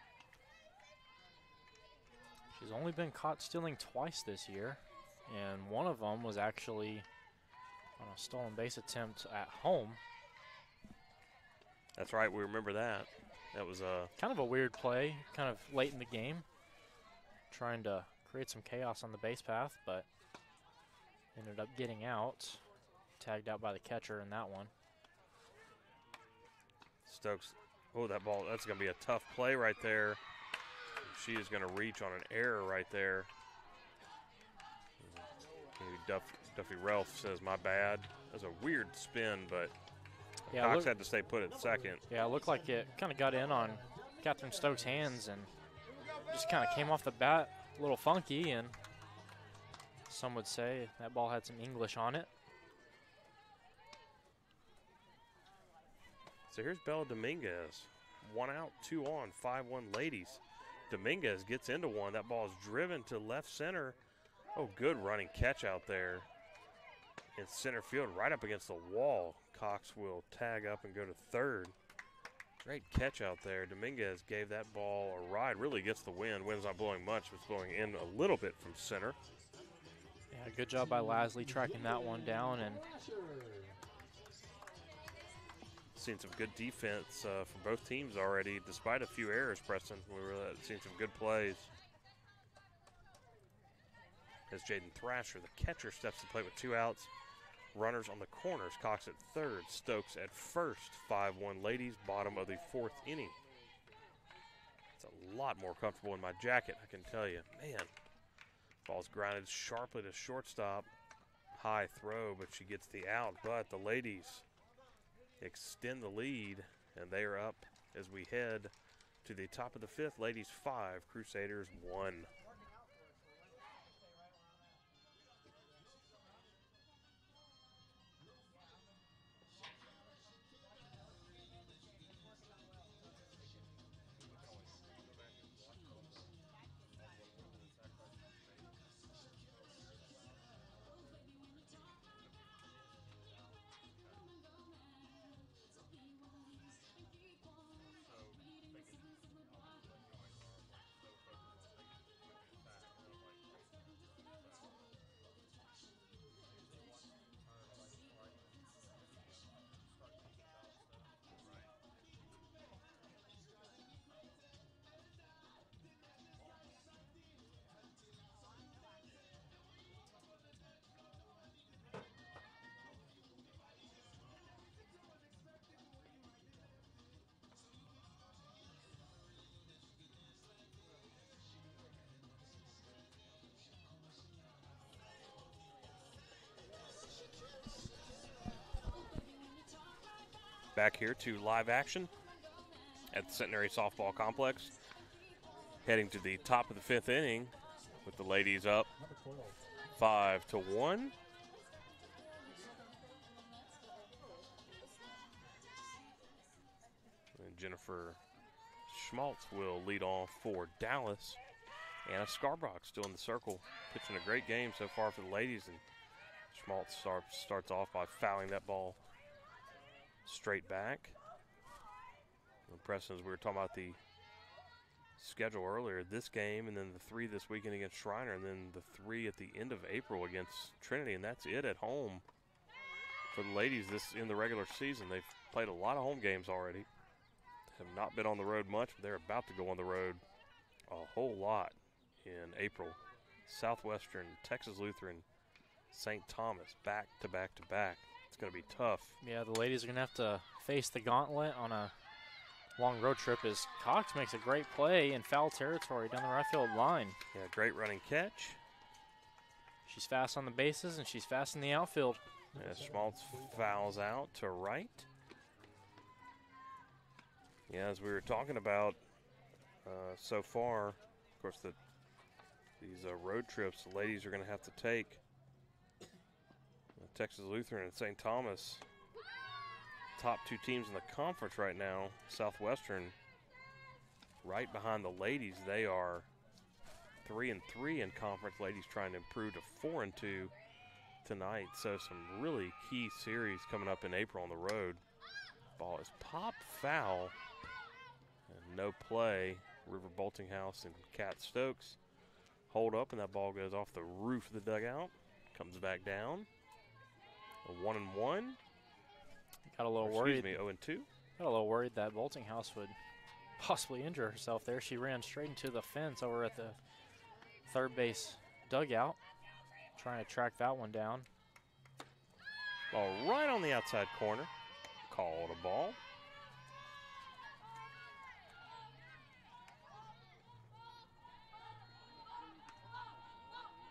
She's only been caught stealing twice this year, and one of them was actually on a stolen base attempt at home. That's right. We remember that. That was kind of a weird play, kind of late in the game, trying to create some chaos on the base path, but ended up getting out, tagged out by the catcher in that one. Stokes. Oh, that ball. That's going to be a tough play right there. She is going to reach on an error right there. Maybe Duffy Ralph says, my bad. That's a weird spin, but Yeah, Cox had to stay put at second. Yeah, it looked like it kind of got in on Catherine Stokes' hands and just kind of came off the bat a little funky, and some would say that ball had some English on it. So here's Bella Dominguez. 1 out, 2 on, 5-1 ladies. Dominguez gets into one. That ball is driven to left center. Oh, good running catch out there in center field, right up against the wall. Cox will tag up and go to third. Great catch out there. Dominguez gave that ball a ride. Really gets the wind. Wind's not blowing much, but it's blowing in a little bit from center. Yeah, good job by Lasley tracking that one down. And seen some good defense from both teams already, despite a few errors, Preston. We were seeing some good plays. As Jaden Thrasher, the catcher, steps to the plate with 2 outs. Runners on the corners. Cox at third, Stokes at first. 5-1 ladies, bottom of the 4th inning. It's a lot more comfortable in my jacket, I can tell you. Man, ball's grounded sharply to shortstop. High throw, but she gets the out. But the ladies extend the lead, and they are up as we head to the top of the 5th. Ladies 5, Crusaders 1. Back here to live action at the Centenary Softball Complex. Heading to the top of the 5th inning with the ladies up 5-1. And Jennifer Schmaltz will lead off for Dallas. Anna Scarbrock still in the circle, pitching a great game so far for the ladies. And Schmaltz starts off by fouling that ball straight back. And Preston, as we were talking about the schedule earlier, this game and then the 3 this weekend against Schreiner, and then the 3 at the end of April against Trinity, and that's it at home for the ladies this in the regular season. They've played a lot of home games already. Have not been on the road much, but they're about to go on the road a whole lot in April. Southwestern, Texas Lutheran, St. Thomas, back to back to back. It's going to be tough. yeah, the ladies are going to have to face the gauntlet on a long road trip as Cox makes a great play in foul territory down the right field line. Yeah, great running catch. She's fast on the bases, and she's fast in the outfield. As Schmaltz fouls out to right. Yeah, as we were talking about so far, of course, these road trips the ladies are going to have to take. Texas Lutheran and St. Thomas, top 2 teams in the conference right now. Southwestern right behind the ladies. They are 3-3 in conference. Ladies trying to improve to 4-2 tonight. So some really key series coming up in April on the road. Ball is popped foul and no play. River Boltinghouse and Kat Stokes hold up, and that ball goes off the roof of the dugout. Comes back down. A 1-1. Got a little worried. 0-2. Got a little worried that Boltinghouse would possibly injure herself there. She ran straight into the fence over at the third base dugout, trying to track that one down. Ball right on the outside corner. Called a ball.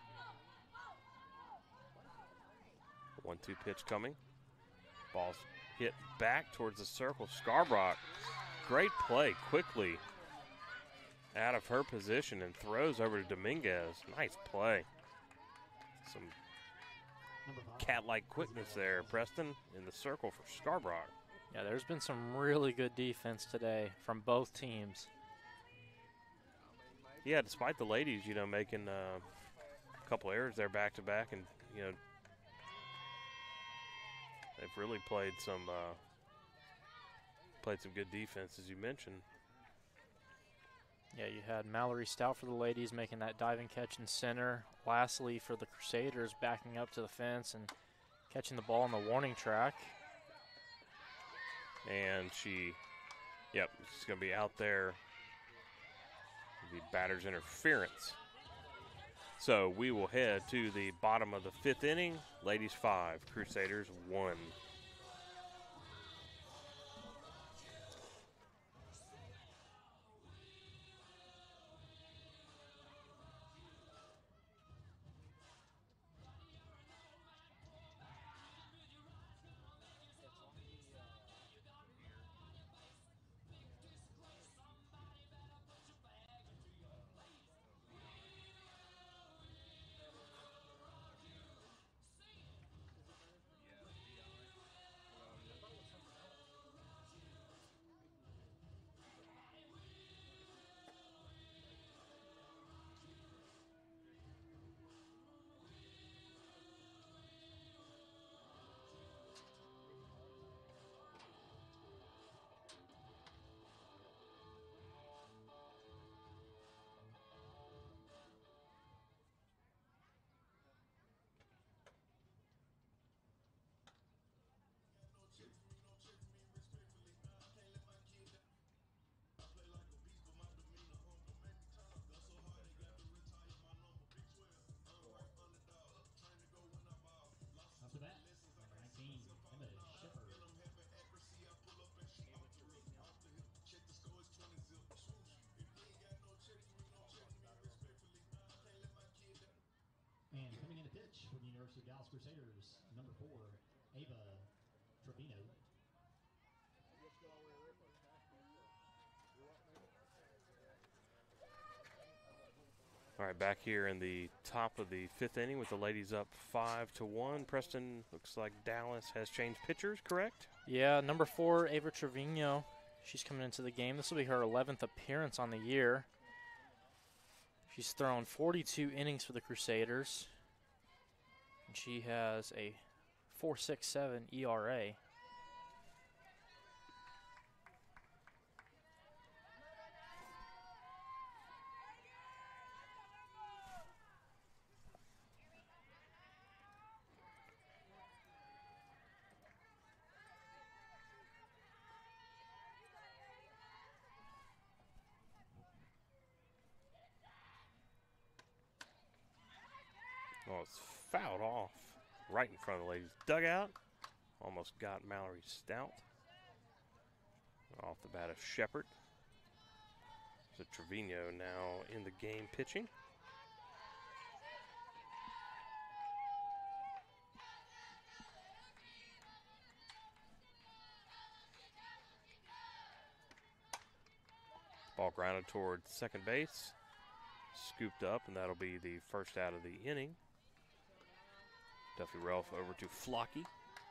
The 1-2 pitch coming. Ball's hit back towards the circle. Scarborough, great play, quickly out of her position and throws over to Dominguez. Nice play. Some Number 5. cat-like quickness there, Preston, in the circle for Scarborough. Yeah, there's been some really good defense today from both teams. Yeah, despite the ladies, making a couple errors there back-to-back, and, they've really played some good defense, as you mentioned. Yeah, you had Mallory Stout for the ladies making that diving catch in center. Lastly, for the Crusaders, backing up to the fence and catching the ball on the warning track. And she's going to be out there. The batter's interference. So we will head to the bottom of the 5th inning. Ladies 5, Crusaders 1. Off the bat, number 19, Emma Shepard. And coming in to pitch for the University of Dallas Crusaders, number 4, Ava Trevino. All right, back here in the top of the 5th inning with the ladies up 5-1. Preston, looks like Dallas has changed pitchers, correct? Yeah, number 4, Ava Trevino. She's coming into the game. This will be her 11th appearance on the year. She's thrown 42 innings for the Crusaders. And she has a 4.67 ERA. Oh, it's fouled off right in front of the ladies' dugout. Almost got Mallory Stout. Off the bat of Shepard. So Trevino now in the game pitching. Ball grounded toward second base. Scooped up, and that'll be the first out of the inning. Duffy Ralph over to Flocky.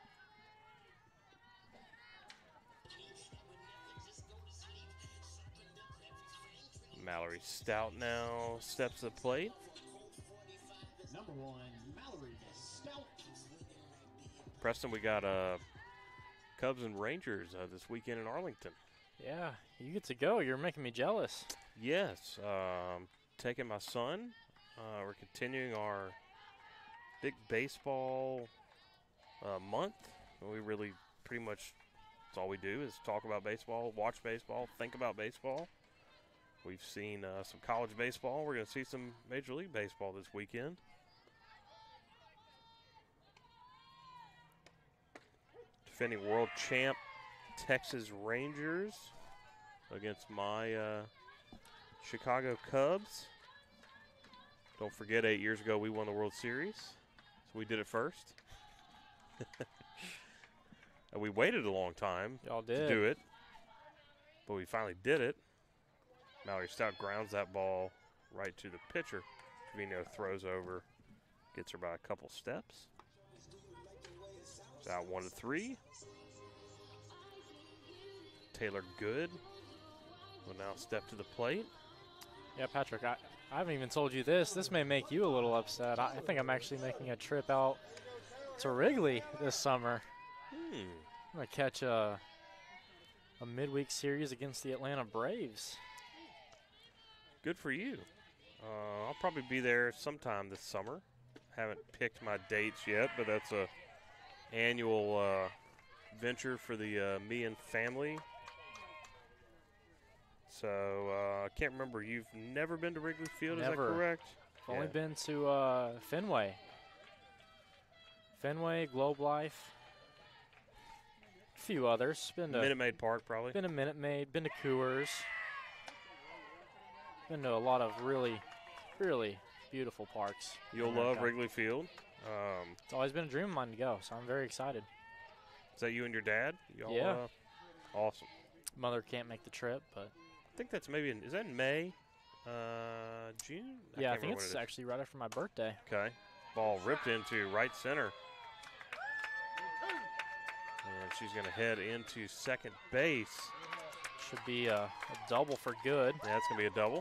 Mallory Stout now steps to the plate. Number 1, Mallory Stout. Preston, we got Cubs and Rangers this weekend in Arlington. Yeah, you get to go. You're making me jealous. Yes, taking my son. We're continuing our big baseball month. We really pretty much, that's all we do is talk about baseball, watch baseball, think about baseball. We've seen some college baseball. We're going to see some Major League Baseball this weekend. Defending world champ Texas Rangers against my Chicago Cubs. Don't forget, 8 years ago we won the World Series, so we did it first. We waited a long time Y'all to did. do it, but we finally did it. Mallory Stout grounds that ball right to the pitcher. Trevino throws over, gets her by a couple steps. It's out 1-3. Taylor Good will now step to the plate. Yeah, Patrick, I haven't even told you this. This may make you a little upset. I think I'm actually making a trip out to Wrigley this summer. I'm going to catch a midweek series against the Atlanta Braves. Good for you. I'll probably be there sometime this summer. Haven't picked my dates yet, but that's a annual venture for the Meehan family. So I can't remember. You've never been to Wrigley Field, Never. Is that correct? I've only been to Fenway. Globe Life. A few others. Been to Minute Maid Park, probably. Been to Minute Maid. Been to Coors. Been to a lot of really, really beautiful parks. You'll in love America. Wrigley Field. It's always been a dream of mine to go, so I'm very excited. Is that you and your dad? Y'all, Yeah. Awesome. Mother can't make the trip, but I think that's maybe is that in May? June? yeah, I can't think remember it's when it actually right after my birthday. is. Okay. Ball ripped into right center. And she's going to head into second base. Should be a double for Good. Yeah, it's going to be a double.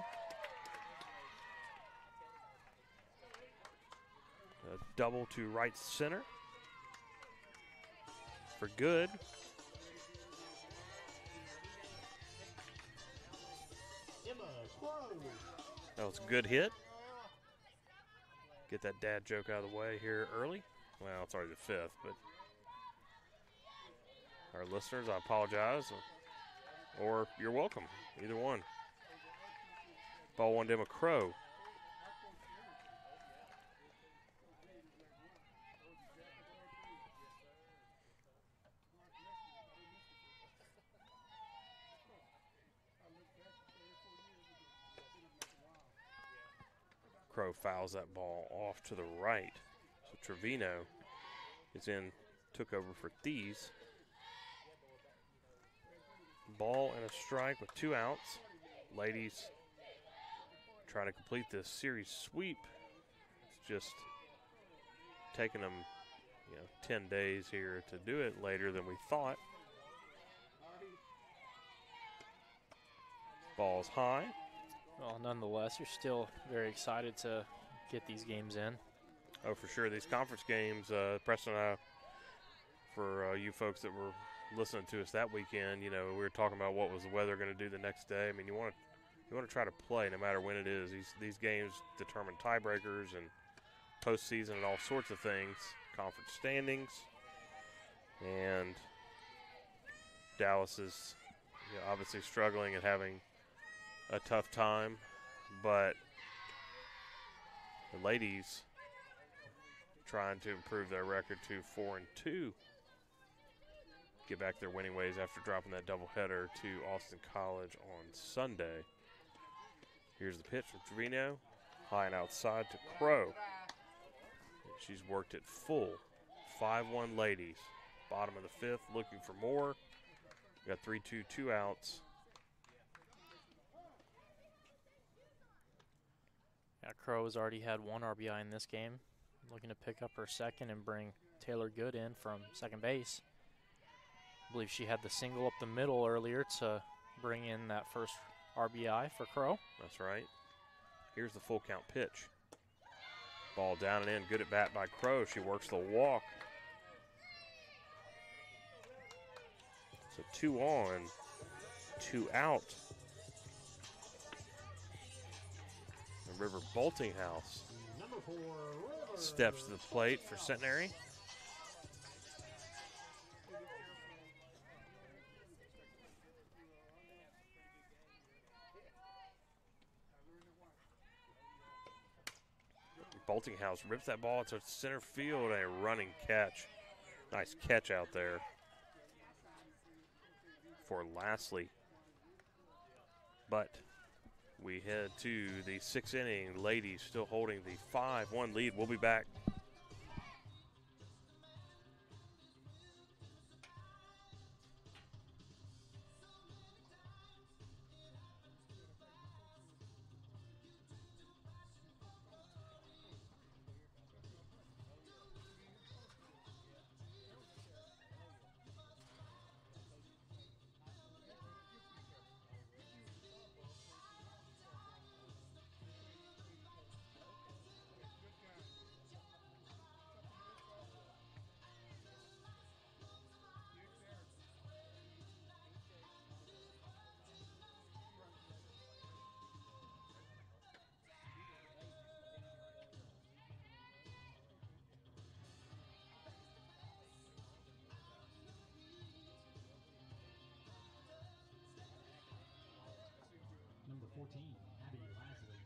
A double to right center. For Good. That was a good hit. Get that dad joke out of the way here early. Well, it's already the fifth, but our listeners, I apologize. Or you're welcome. Either one. Ball one to McCrow. Crow fouls that ball off to the right. So Trevino is in, took over for Thies. Ball and a strike with 2 outs. Ladies trying to complete this series sweep. It's just taking them, 10 days here to do it later than we thought. Ball's high. Well, nonetheless, you're still very excited to get these games in. Oh, for sure. These conference games, Preston and I, for you folks that were listening to us that weekend, we were talking about what was the weather going to do the next day. I mean, you want to try to play no matter when it is. These games determine tiebreakers and postseason and all sorts of things, conference standings. And Dallas is obviously struggling and having a tough time, but the ladies trying to improve their record to 4-2. Get back their winning ways after dropping that doubleheader to Austin College on Sunday. Here's the pitch from Trevino. High and outside to Crow. She's worked it full. 5-1 ladies. Bottom of the fifth, looking for more. We got 3-2, 2 outs. Yeah, Crow has already had 1 RBI in this game. Looking to pick up her second and bring Taylor Good in from second base. I believe she had the single up the middle earlier to bring in that first RBI for Crow. That's right. Here's the full count pitch. Ball down and in. Good at bat by Crow. She works the walk. So 2 on, 2 out. And River Boltinghouse steps to the plate for Centenary. Boltinghouse rips that ball to center field, a running catch. Nice catch out there for Lastly. But we head to the 6th inning. Ladies still holding the 5-1 lead. We'll be back. 14, Abby Lasley.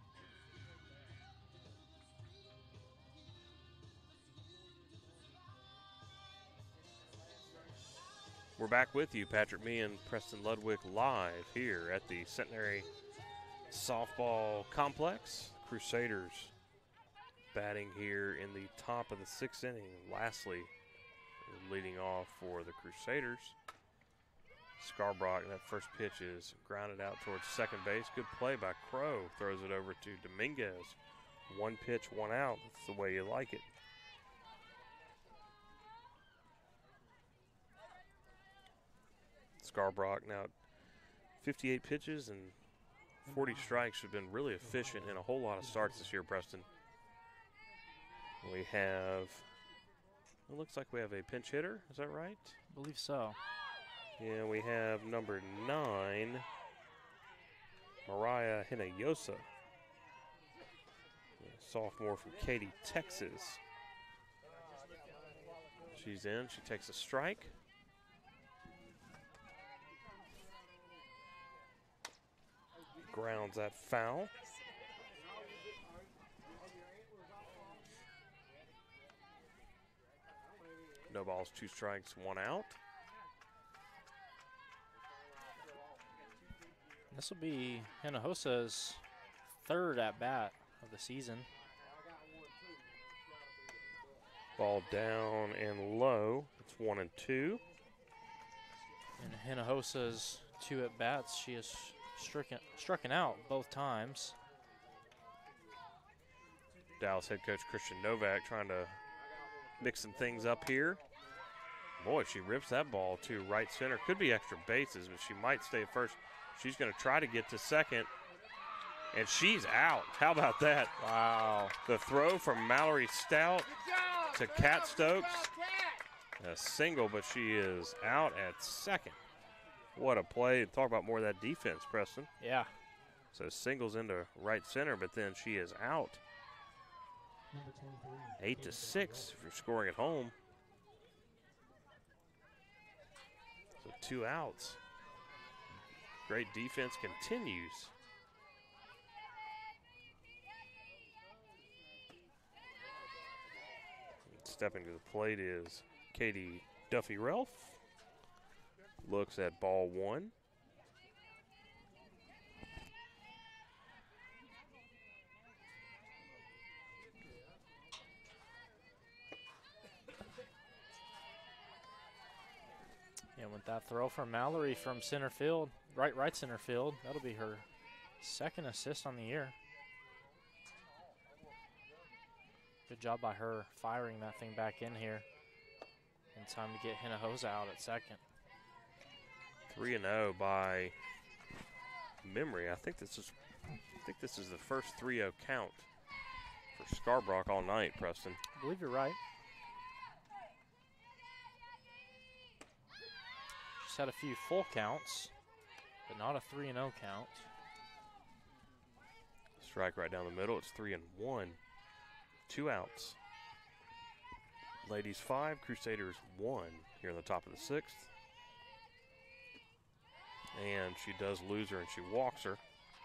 We're back with you, Patrick Meehan, Preston Ludwig, live here at the Centenary Softball Complex. Crusaders batting here in the top of the 6th inning. Lastly, leading off for the Crusaders. Scarbrock, that first pitch is grounded out towards second base. Good play by Crow. Throws it over to Dominguez. 1 pitch, 1 out. That's the way you like it. Scarbrock now 58 pitches and 40 strikes. Have been really efficient in a whole lot of starts this year, Preston. We have, it looks like we have a pinch hitter. Is that right? I believe so. Yeah, we have number 9, Mariah Hinojosa, sophomore from Katy, Texas. She's in. She takes a strike. Grounds that foul. No balls, 2 strikes, 1 out. This will be Hinojosa's 3rd at bat of the season. Ball down and low. It's 1 and 2. And Hinojosa's 2 at bats, she has strucken out both times. Dallas head coach Christian Novak trying to mix some things up here. Boy, she rips that ball to right center. Could be extra bases, but she might stay at first. She's going to try to get to second, and she's out. How about that? Wow. The throw from Mallory Stout to Kat Stokes. A single, but she is out at second. What a play. Talk about more of that defense, Preston. Yeah. So singles into right center, but then she is out. 8-6 if you're scoring at home. So 2 outs. Great defense continues. Stepping to the plate is Katie Duffy-Relf. Looks at ball 1. And with that throw from Mallory from center field, right center field, that'll be her 2nd assist on the year. Good job by her firing that thing back in here in time to get Hinojosa out at second. 3-0 by memory. I think this is the first 3-0 count for Scarbrock all night, Preston. I believe you're right. She's had a few full counts, but not a 3-0 count. Strike right down the middle. It's 3-1. 2 outs. Ladies 5, Crusaders 1 here in the top of the 6th. And she does lose her and she walks her.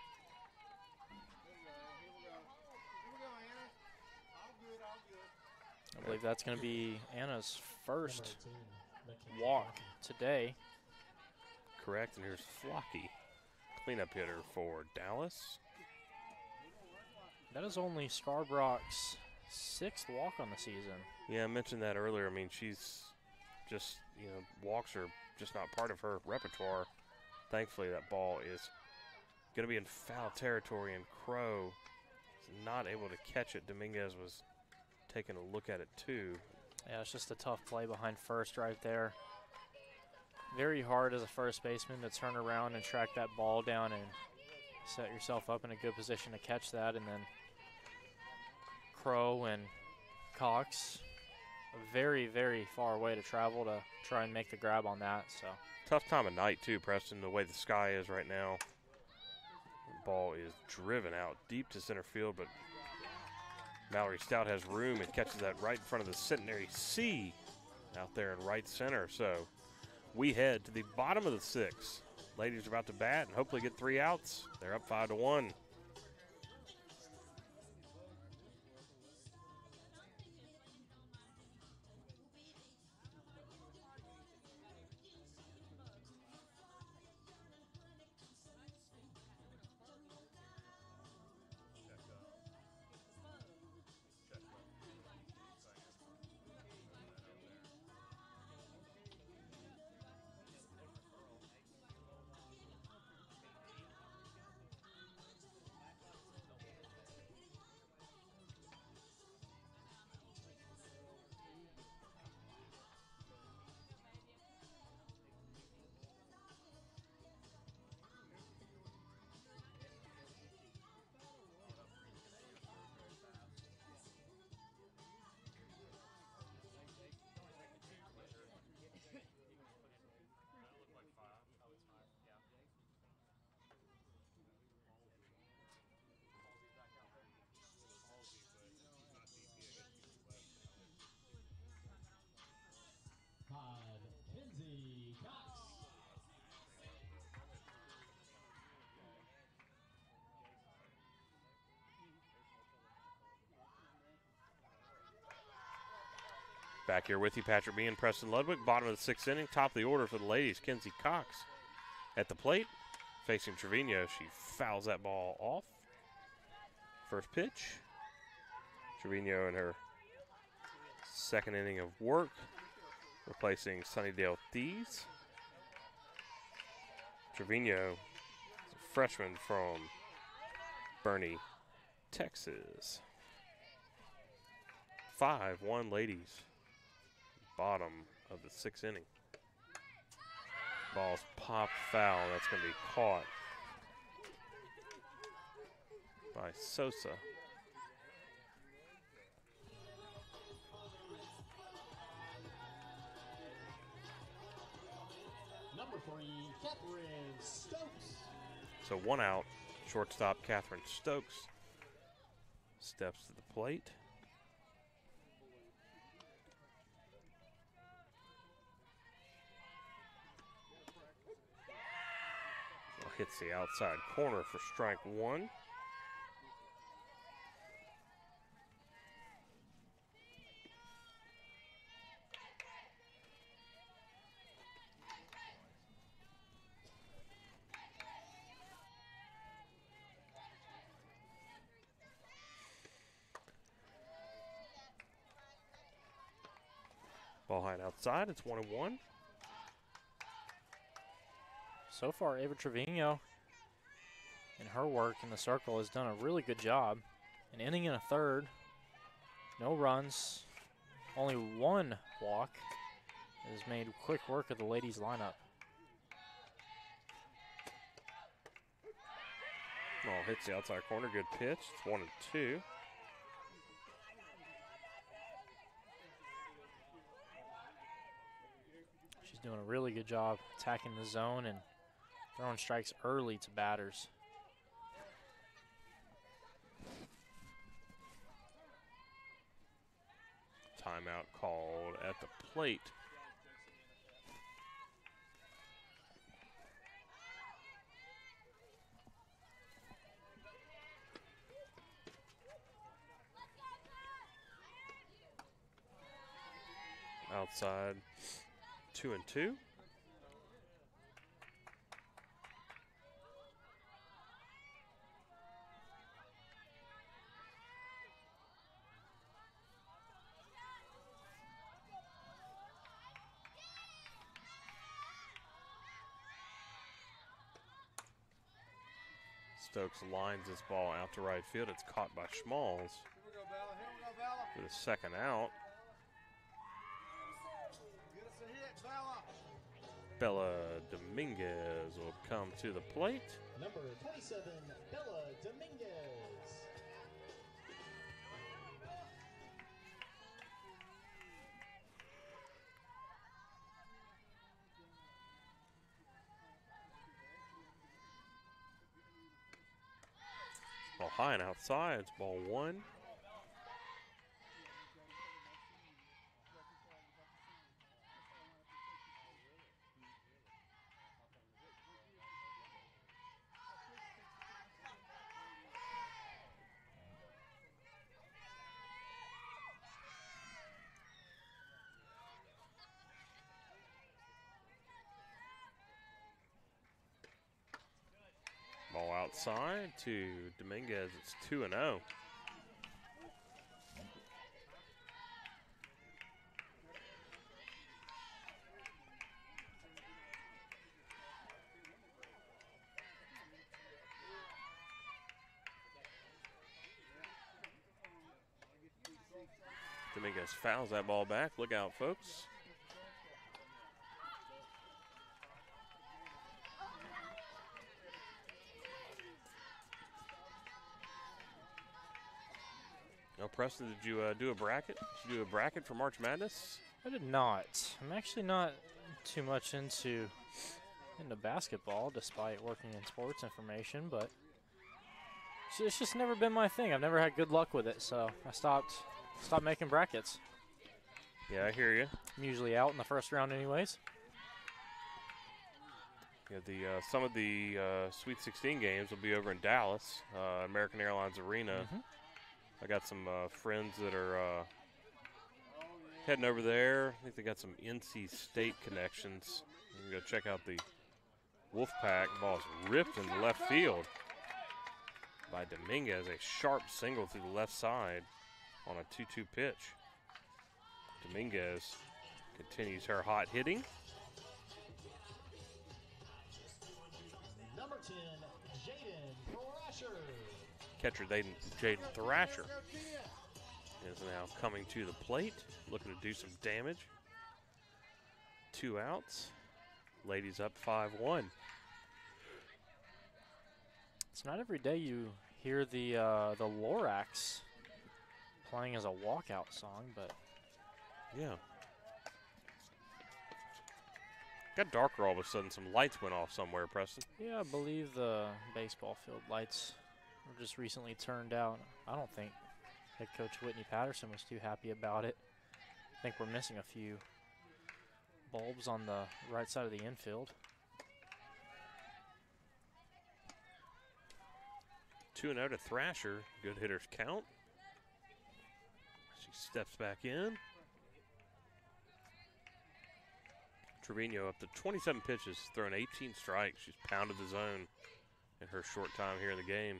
I believe that's going to be Anna's first walk today. Correct, and here's Flocky, cleanup hitter for Dallas. That is only Scarbrock's 6th walk on the season. Yeah, I mentioned that earlier. I mean, she's just, walks are just not part of her repertoire. Thankfully, that ball is going to be in foul territory, and Crow is not able to catch it. Dominguez was taking a look at it, too. Yeah, it's just a tough play behind first right there. Very hard as a first baseman to turn around and track that ball down and set yourself up in a good position to catch that. And then Crow and Cox, a very, very far way to travel to try and make the grab on that. So tough time of night, too, Preston, the way the sky is right now. The ball is driven out deep to center field, but Mallory Stout has room and catches that right in front of the Centenary C out there in right center. So we head to the bottom of the 6th Ladies are about to bat and hopefully get 3 outs. They're up 5-1. Kinsey Cox. Back here with you, Patrick B. and Preston Ludwig. Bottom of the 6th inning. Top of the order for the ladies. Kinsey Cox at the plate. Facing Trevino. She fouls that ball off. First pitch. Trevino in her 2nd inning of work. Replacing Sunnydale Thieves. Trevino is a freshman from Bernie, Texas. 5-1 ladies. Bottom of the 6th inning. Ball's popped foul. That's going to be caught by Sosa. Number 3, Catherine Stokes. So 1 out. Shortstop Catherine Stokes steps to the plate. Hits the outside corner for strike 1. Ball high and outside. It's 1-1. So far, Ava Trevino in her work in the circle has done a really good job. An inning and a third, no runs, only 1 walk, has made quick work of the ladies' lineup. Ball hits the outside corner. Good pitch. It's 1-2. She's doing a really good job attacking the zone and throwing strikes early to batters. Timeout called at the plate. Outside, 2-2. Stokes lines this ball out to right field. It's caught by Schmalls for the 2nd out. Bella Dominguez will come to the plate. Number 27, Bella Dominguez. Ball high and outside. It's ball 1. outside to Dominguez. It's 2-0. Dominguez fouls that ball back. Look out, folks. Now, Preston, did you do a bracket? Did you do a bracket for March Madness? I did not. I'm actually not too much into basketball, despite working in sports information, but it's just never been my thing. I've never had good luck with it, so I stopped making brackets. Yeah, I hear you. I'm usually out in the first round anyways. Yeah, some of the Sweet 16 games will be over in Dallas, American Airlines Arena. Mm-hmm. I got some friends that are heading over there. I think they got some NC State connections. You can go check out the Wolfpack. Ball's ripped in the left field by Dominguez. A sharp single through the left side on a 2-2 pitch. Dominguez continues her hot hitting. Number 10, Jaden Thrasher. Catcher Jaden Thrasher is now coming to the plate, looking to do some damage. 2 outs. Ladies up 5-1. It's not every day you hear the Lorax playing as a walkout song, but yeah. Got darker all of a sudden. Some lights went off somewhere, Preston. yeah, I believe the baseball field lights were just recently turned out. I don't think head coach Whitney Patterson was too happy about it. I think we're missing a few bulbs on the right side of the infield. 2-0 to Thrasher. Good hitters count. She steps back in. Trevino up to 27 pitches, thrown 18 strikes. She's pounded the zone in her short time here in the game.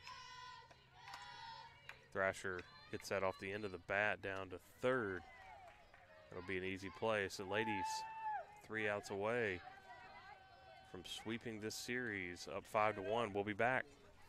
Thrasher hits that off the end of the bat down to third. That'll be an easy play. So ladies, 3 outs away from sweeping this series, up 5-1. We'll be back.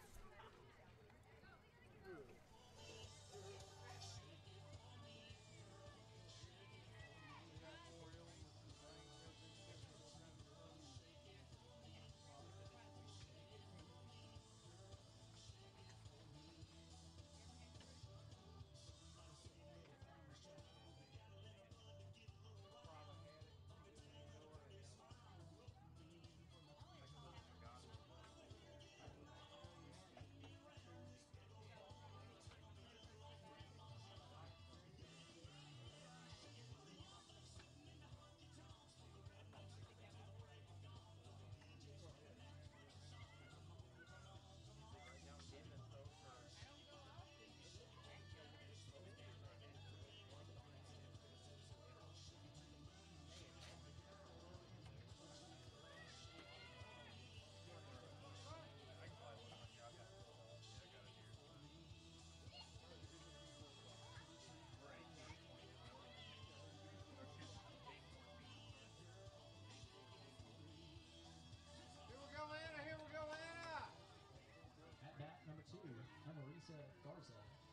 At bat, number 2, Marisa Garza.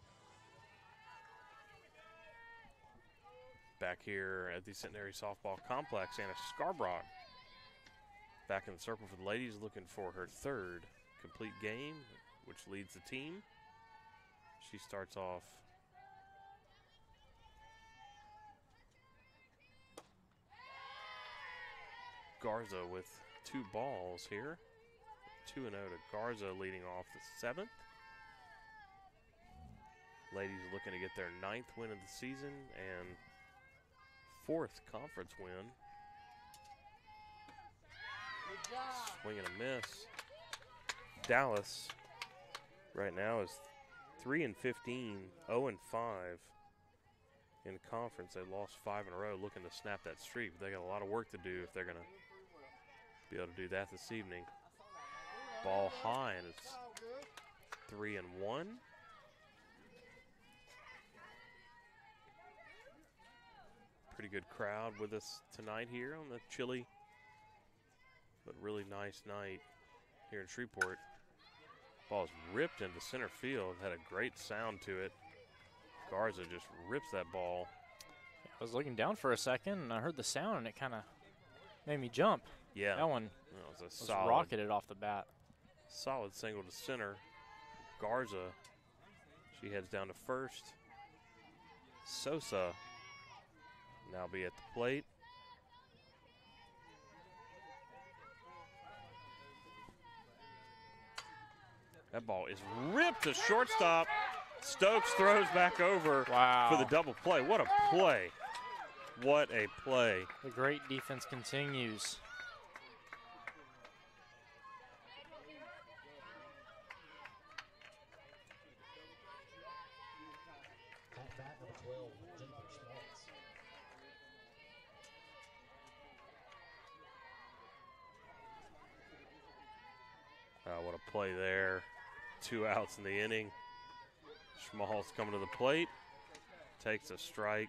Back here at the Centenary Softball Complex, Anna Scarborough back in the circle for the ladies, looking for her 3rd complete game, which leads the team. She starts off Garza with 2 balls here. 2-0 to Garza leading off the 7th. Ladies looking to get their 9th win of the season and 4th conference win. Swing and a miss. Dallas right now is 3-15, 0-5 in conference. They lost 5 in a row, looking to snap that streak. But they got a lot of work to do if they're going to be able to do that this evening. Ball high, and it's 3-1. Pretty good crowd with us tonight here on the chilly but really nice night here in Shreveport. Ball's ripped into center field. Had a great sound to it. Garza just rips that ball. I was looking down for a second, and I heard the sound, and it kind of made me jump. Yeah. That one That was a was rocketed off the bat. solid single to center. Garza, she heads down to first. Sosa now be at the plate. That ball is ripped to shortstop. Stokes throws back over Wow. for the double play. What a play. What a play. The great defense continues. At bat number 12, Jennifer Smalls. What a play there. 2 outs in the inning. Schmalz coming to the plate. Takes a strike.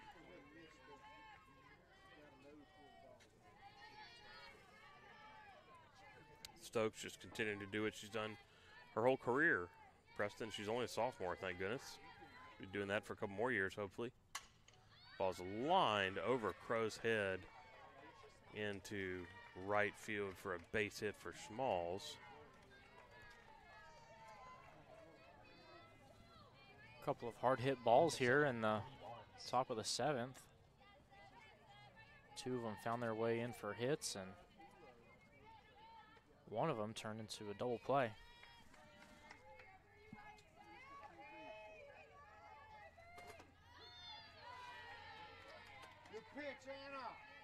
Stokes just continuing to do what she's done her whole career. Preston, she's only a sophomore, thank goodness. Be doing that for a couple more years, hopefully. Ball's lined over Crow's head into right field for a base hit for Schmalz. Couple of hard hit balls here in the top of the 7th. 2 of them found their way in for hits, and one of them turned into a double play. Good pitch, Anna.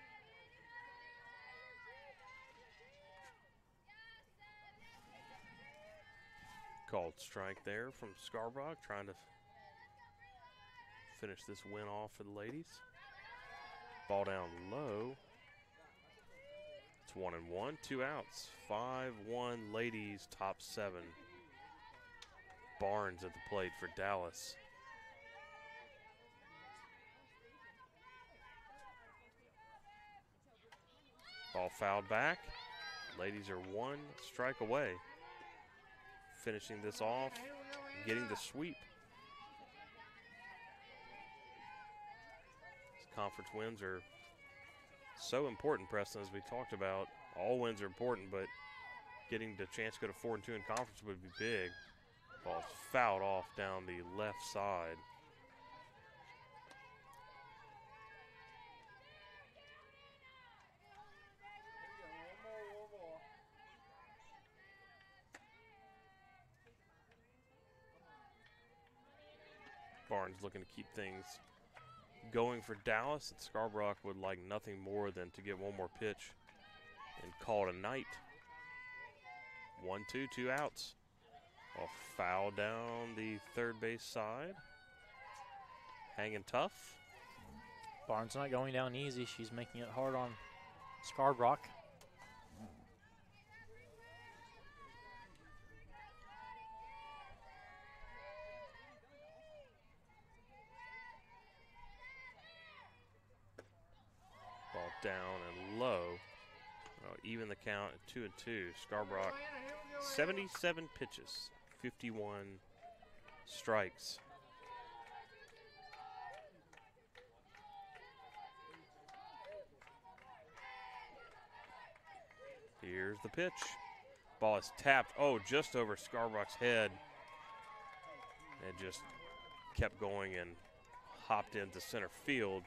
Called strike there from Scarborough, trying to finish this win off for the ladies. Ball down low. It's 1-1, 2 outs. 5-1 ladies, top 7. Barnes at the plate for Dallas. Ball fouled back. Ladies are 1 strike away. Finishing this off, getting the sweep. These conference wins are so important, Preston, as we talked about. All wins are important, but getting the chance to go to 4-2 in conference would be big. Ball's fouled off down the left side. Barnes looking to keep things going for Dallas, and Scarborough would like nothing more than to get one more pitch and call it a night. 1-2, 2 outs. Ball foul down the third base side. Hanging tough. Barnes not going down easy. She's making it hard on Scarborough. Ball down and low. Even the count at 2-2. Scarborough, 77 pitches, 51 strikes. Here's the pitch. Ball is tapped, just over Scarborough's head. It just kept going and hopped into center field.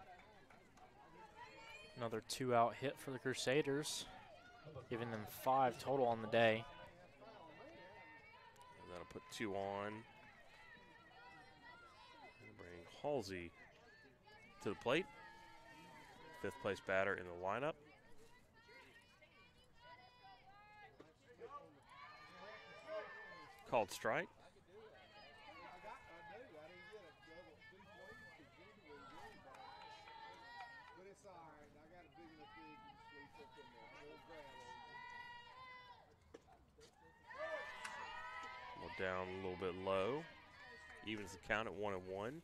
Another 2-out hit for the Crusaders, giving them 5 total on the day. And that'll put 2 on. And bring Halsey to the plate. 5th place batter in the lineup. Called strike. down a little bit low. Evens the count at 1-1.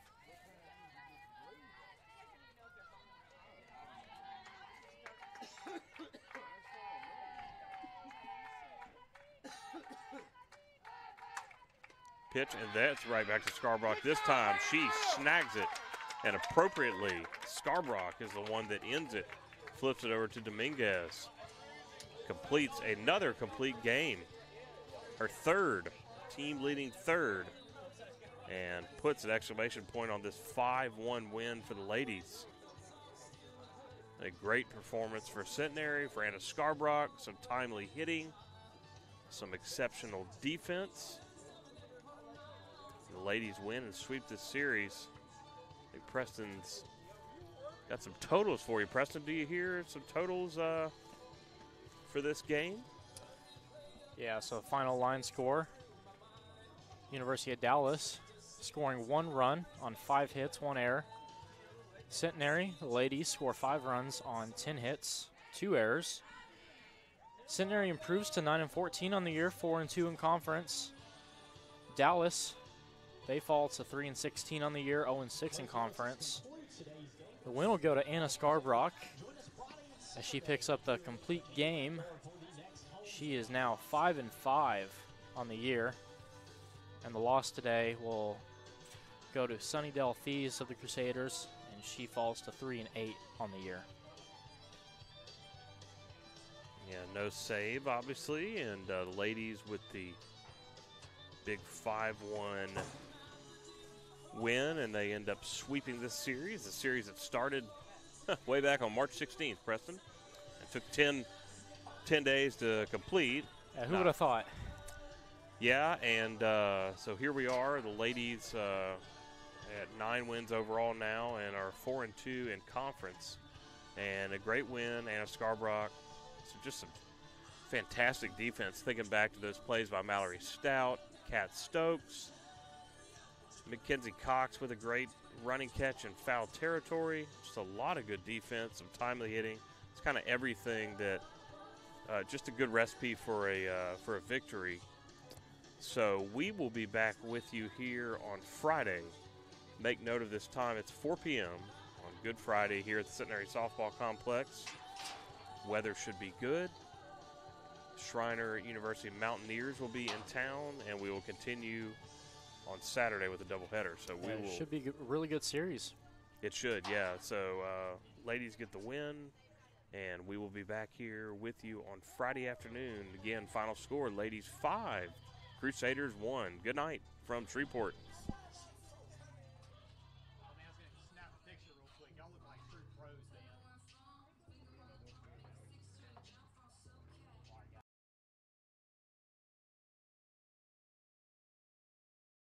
Pitch, and that's right back to Scarborough. This time she snags it, and appropriately, Scarborough is the one that ends it. Flips it over to Dominguez. Completes another complete game. Her third, team-leading third, and puts an exclamation point on this 5-1 win for the ladies. A great performance for Centenary, for Anna Scarborough, some timely hitting, some exceptional defense. The ladies win and sweep this series. I think Preston's got some totals for you. Preston, do you hear some totals for this game? Yeah, so final line score. University of Dallas scoring 1 run on 5 hits, 1 error. Centenary, the ladies, score 5 runs on 10 hits, 2 errors. Centenary improves to 9-14 on the year, 4-2 in conference. Dallas, they fall to 3-16 on the year, 0-6 in conference. The win will go to Anna Scarborough as she picks up the complete game. She is now 5-5 on the year. And the loss today will go to Sunnydale Thieves of the Crusaders, and she falls to 3-8 on the year. Yeah, no save, obviously, and the ladies with the big 5-1 win, and they end up sweeping this series. The series that started way back on March 16th, Preston. It took 10 days to complete. Who would have thought? Yeah, and so here we are, the ladies at 9 wins overall now and are 4-2 in conference. And a great win, Anna Scarborough. So just some fantastic defense, thinking back to those plays by Mallory Stout, Kat Stokes, Mackenzie Cox with a great running catch in foul territory. Just a lot of good defense, some timely hitting. It's kind of everything that, just a good recipe for a victory. So we will be back with you here on Friday. Make note of this time. It's 4 p.m. on Good Friday here at the Centenary Softball Complex. Weather should be good. Schreiner University Mountaineers will be in town, and we will continue on Saturday with a doubleheader. So we will. It should be a really good series. It should, yeah. So ladies get the win, and we will be back here with you on Friday afternoon. Again, final score: ladies 5, Crusaders 1. Good night from Shreveport. I was going to snap a picture real quick. Y'all look like true pros there.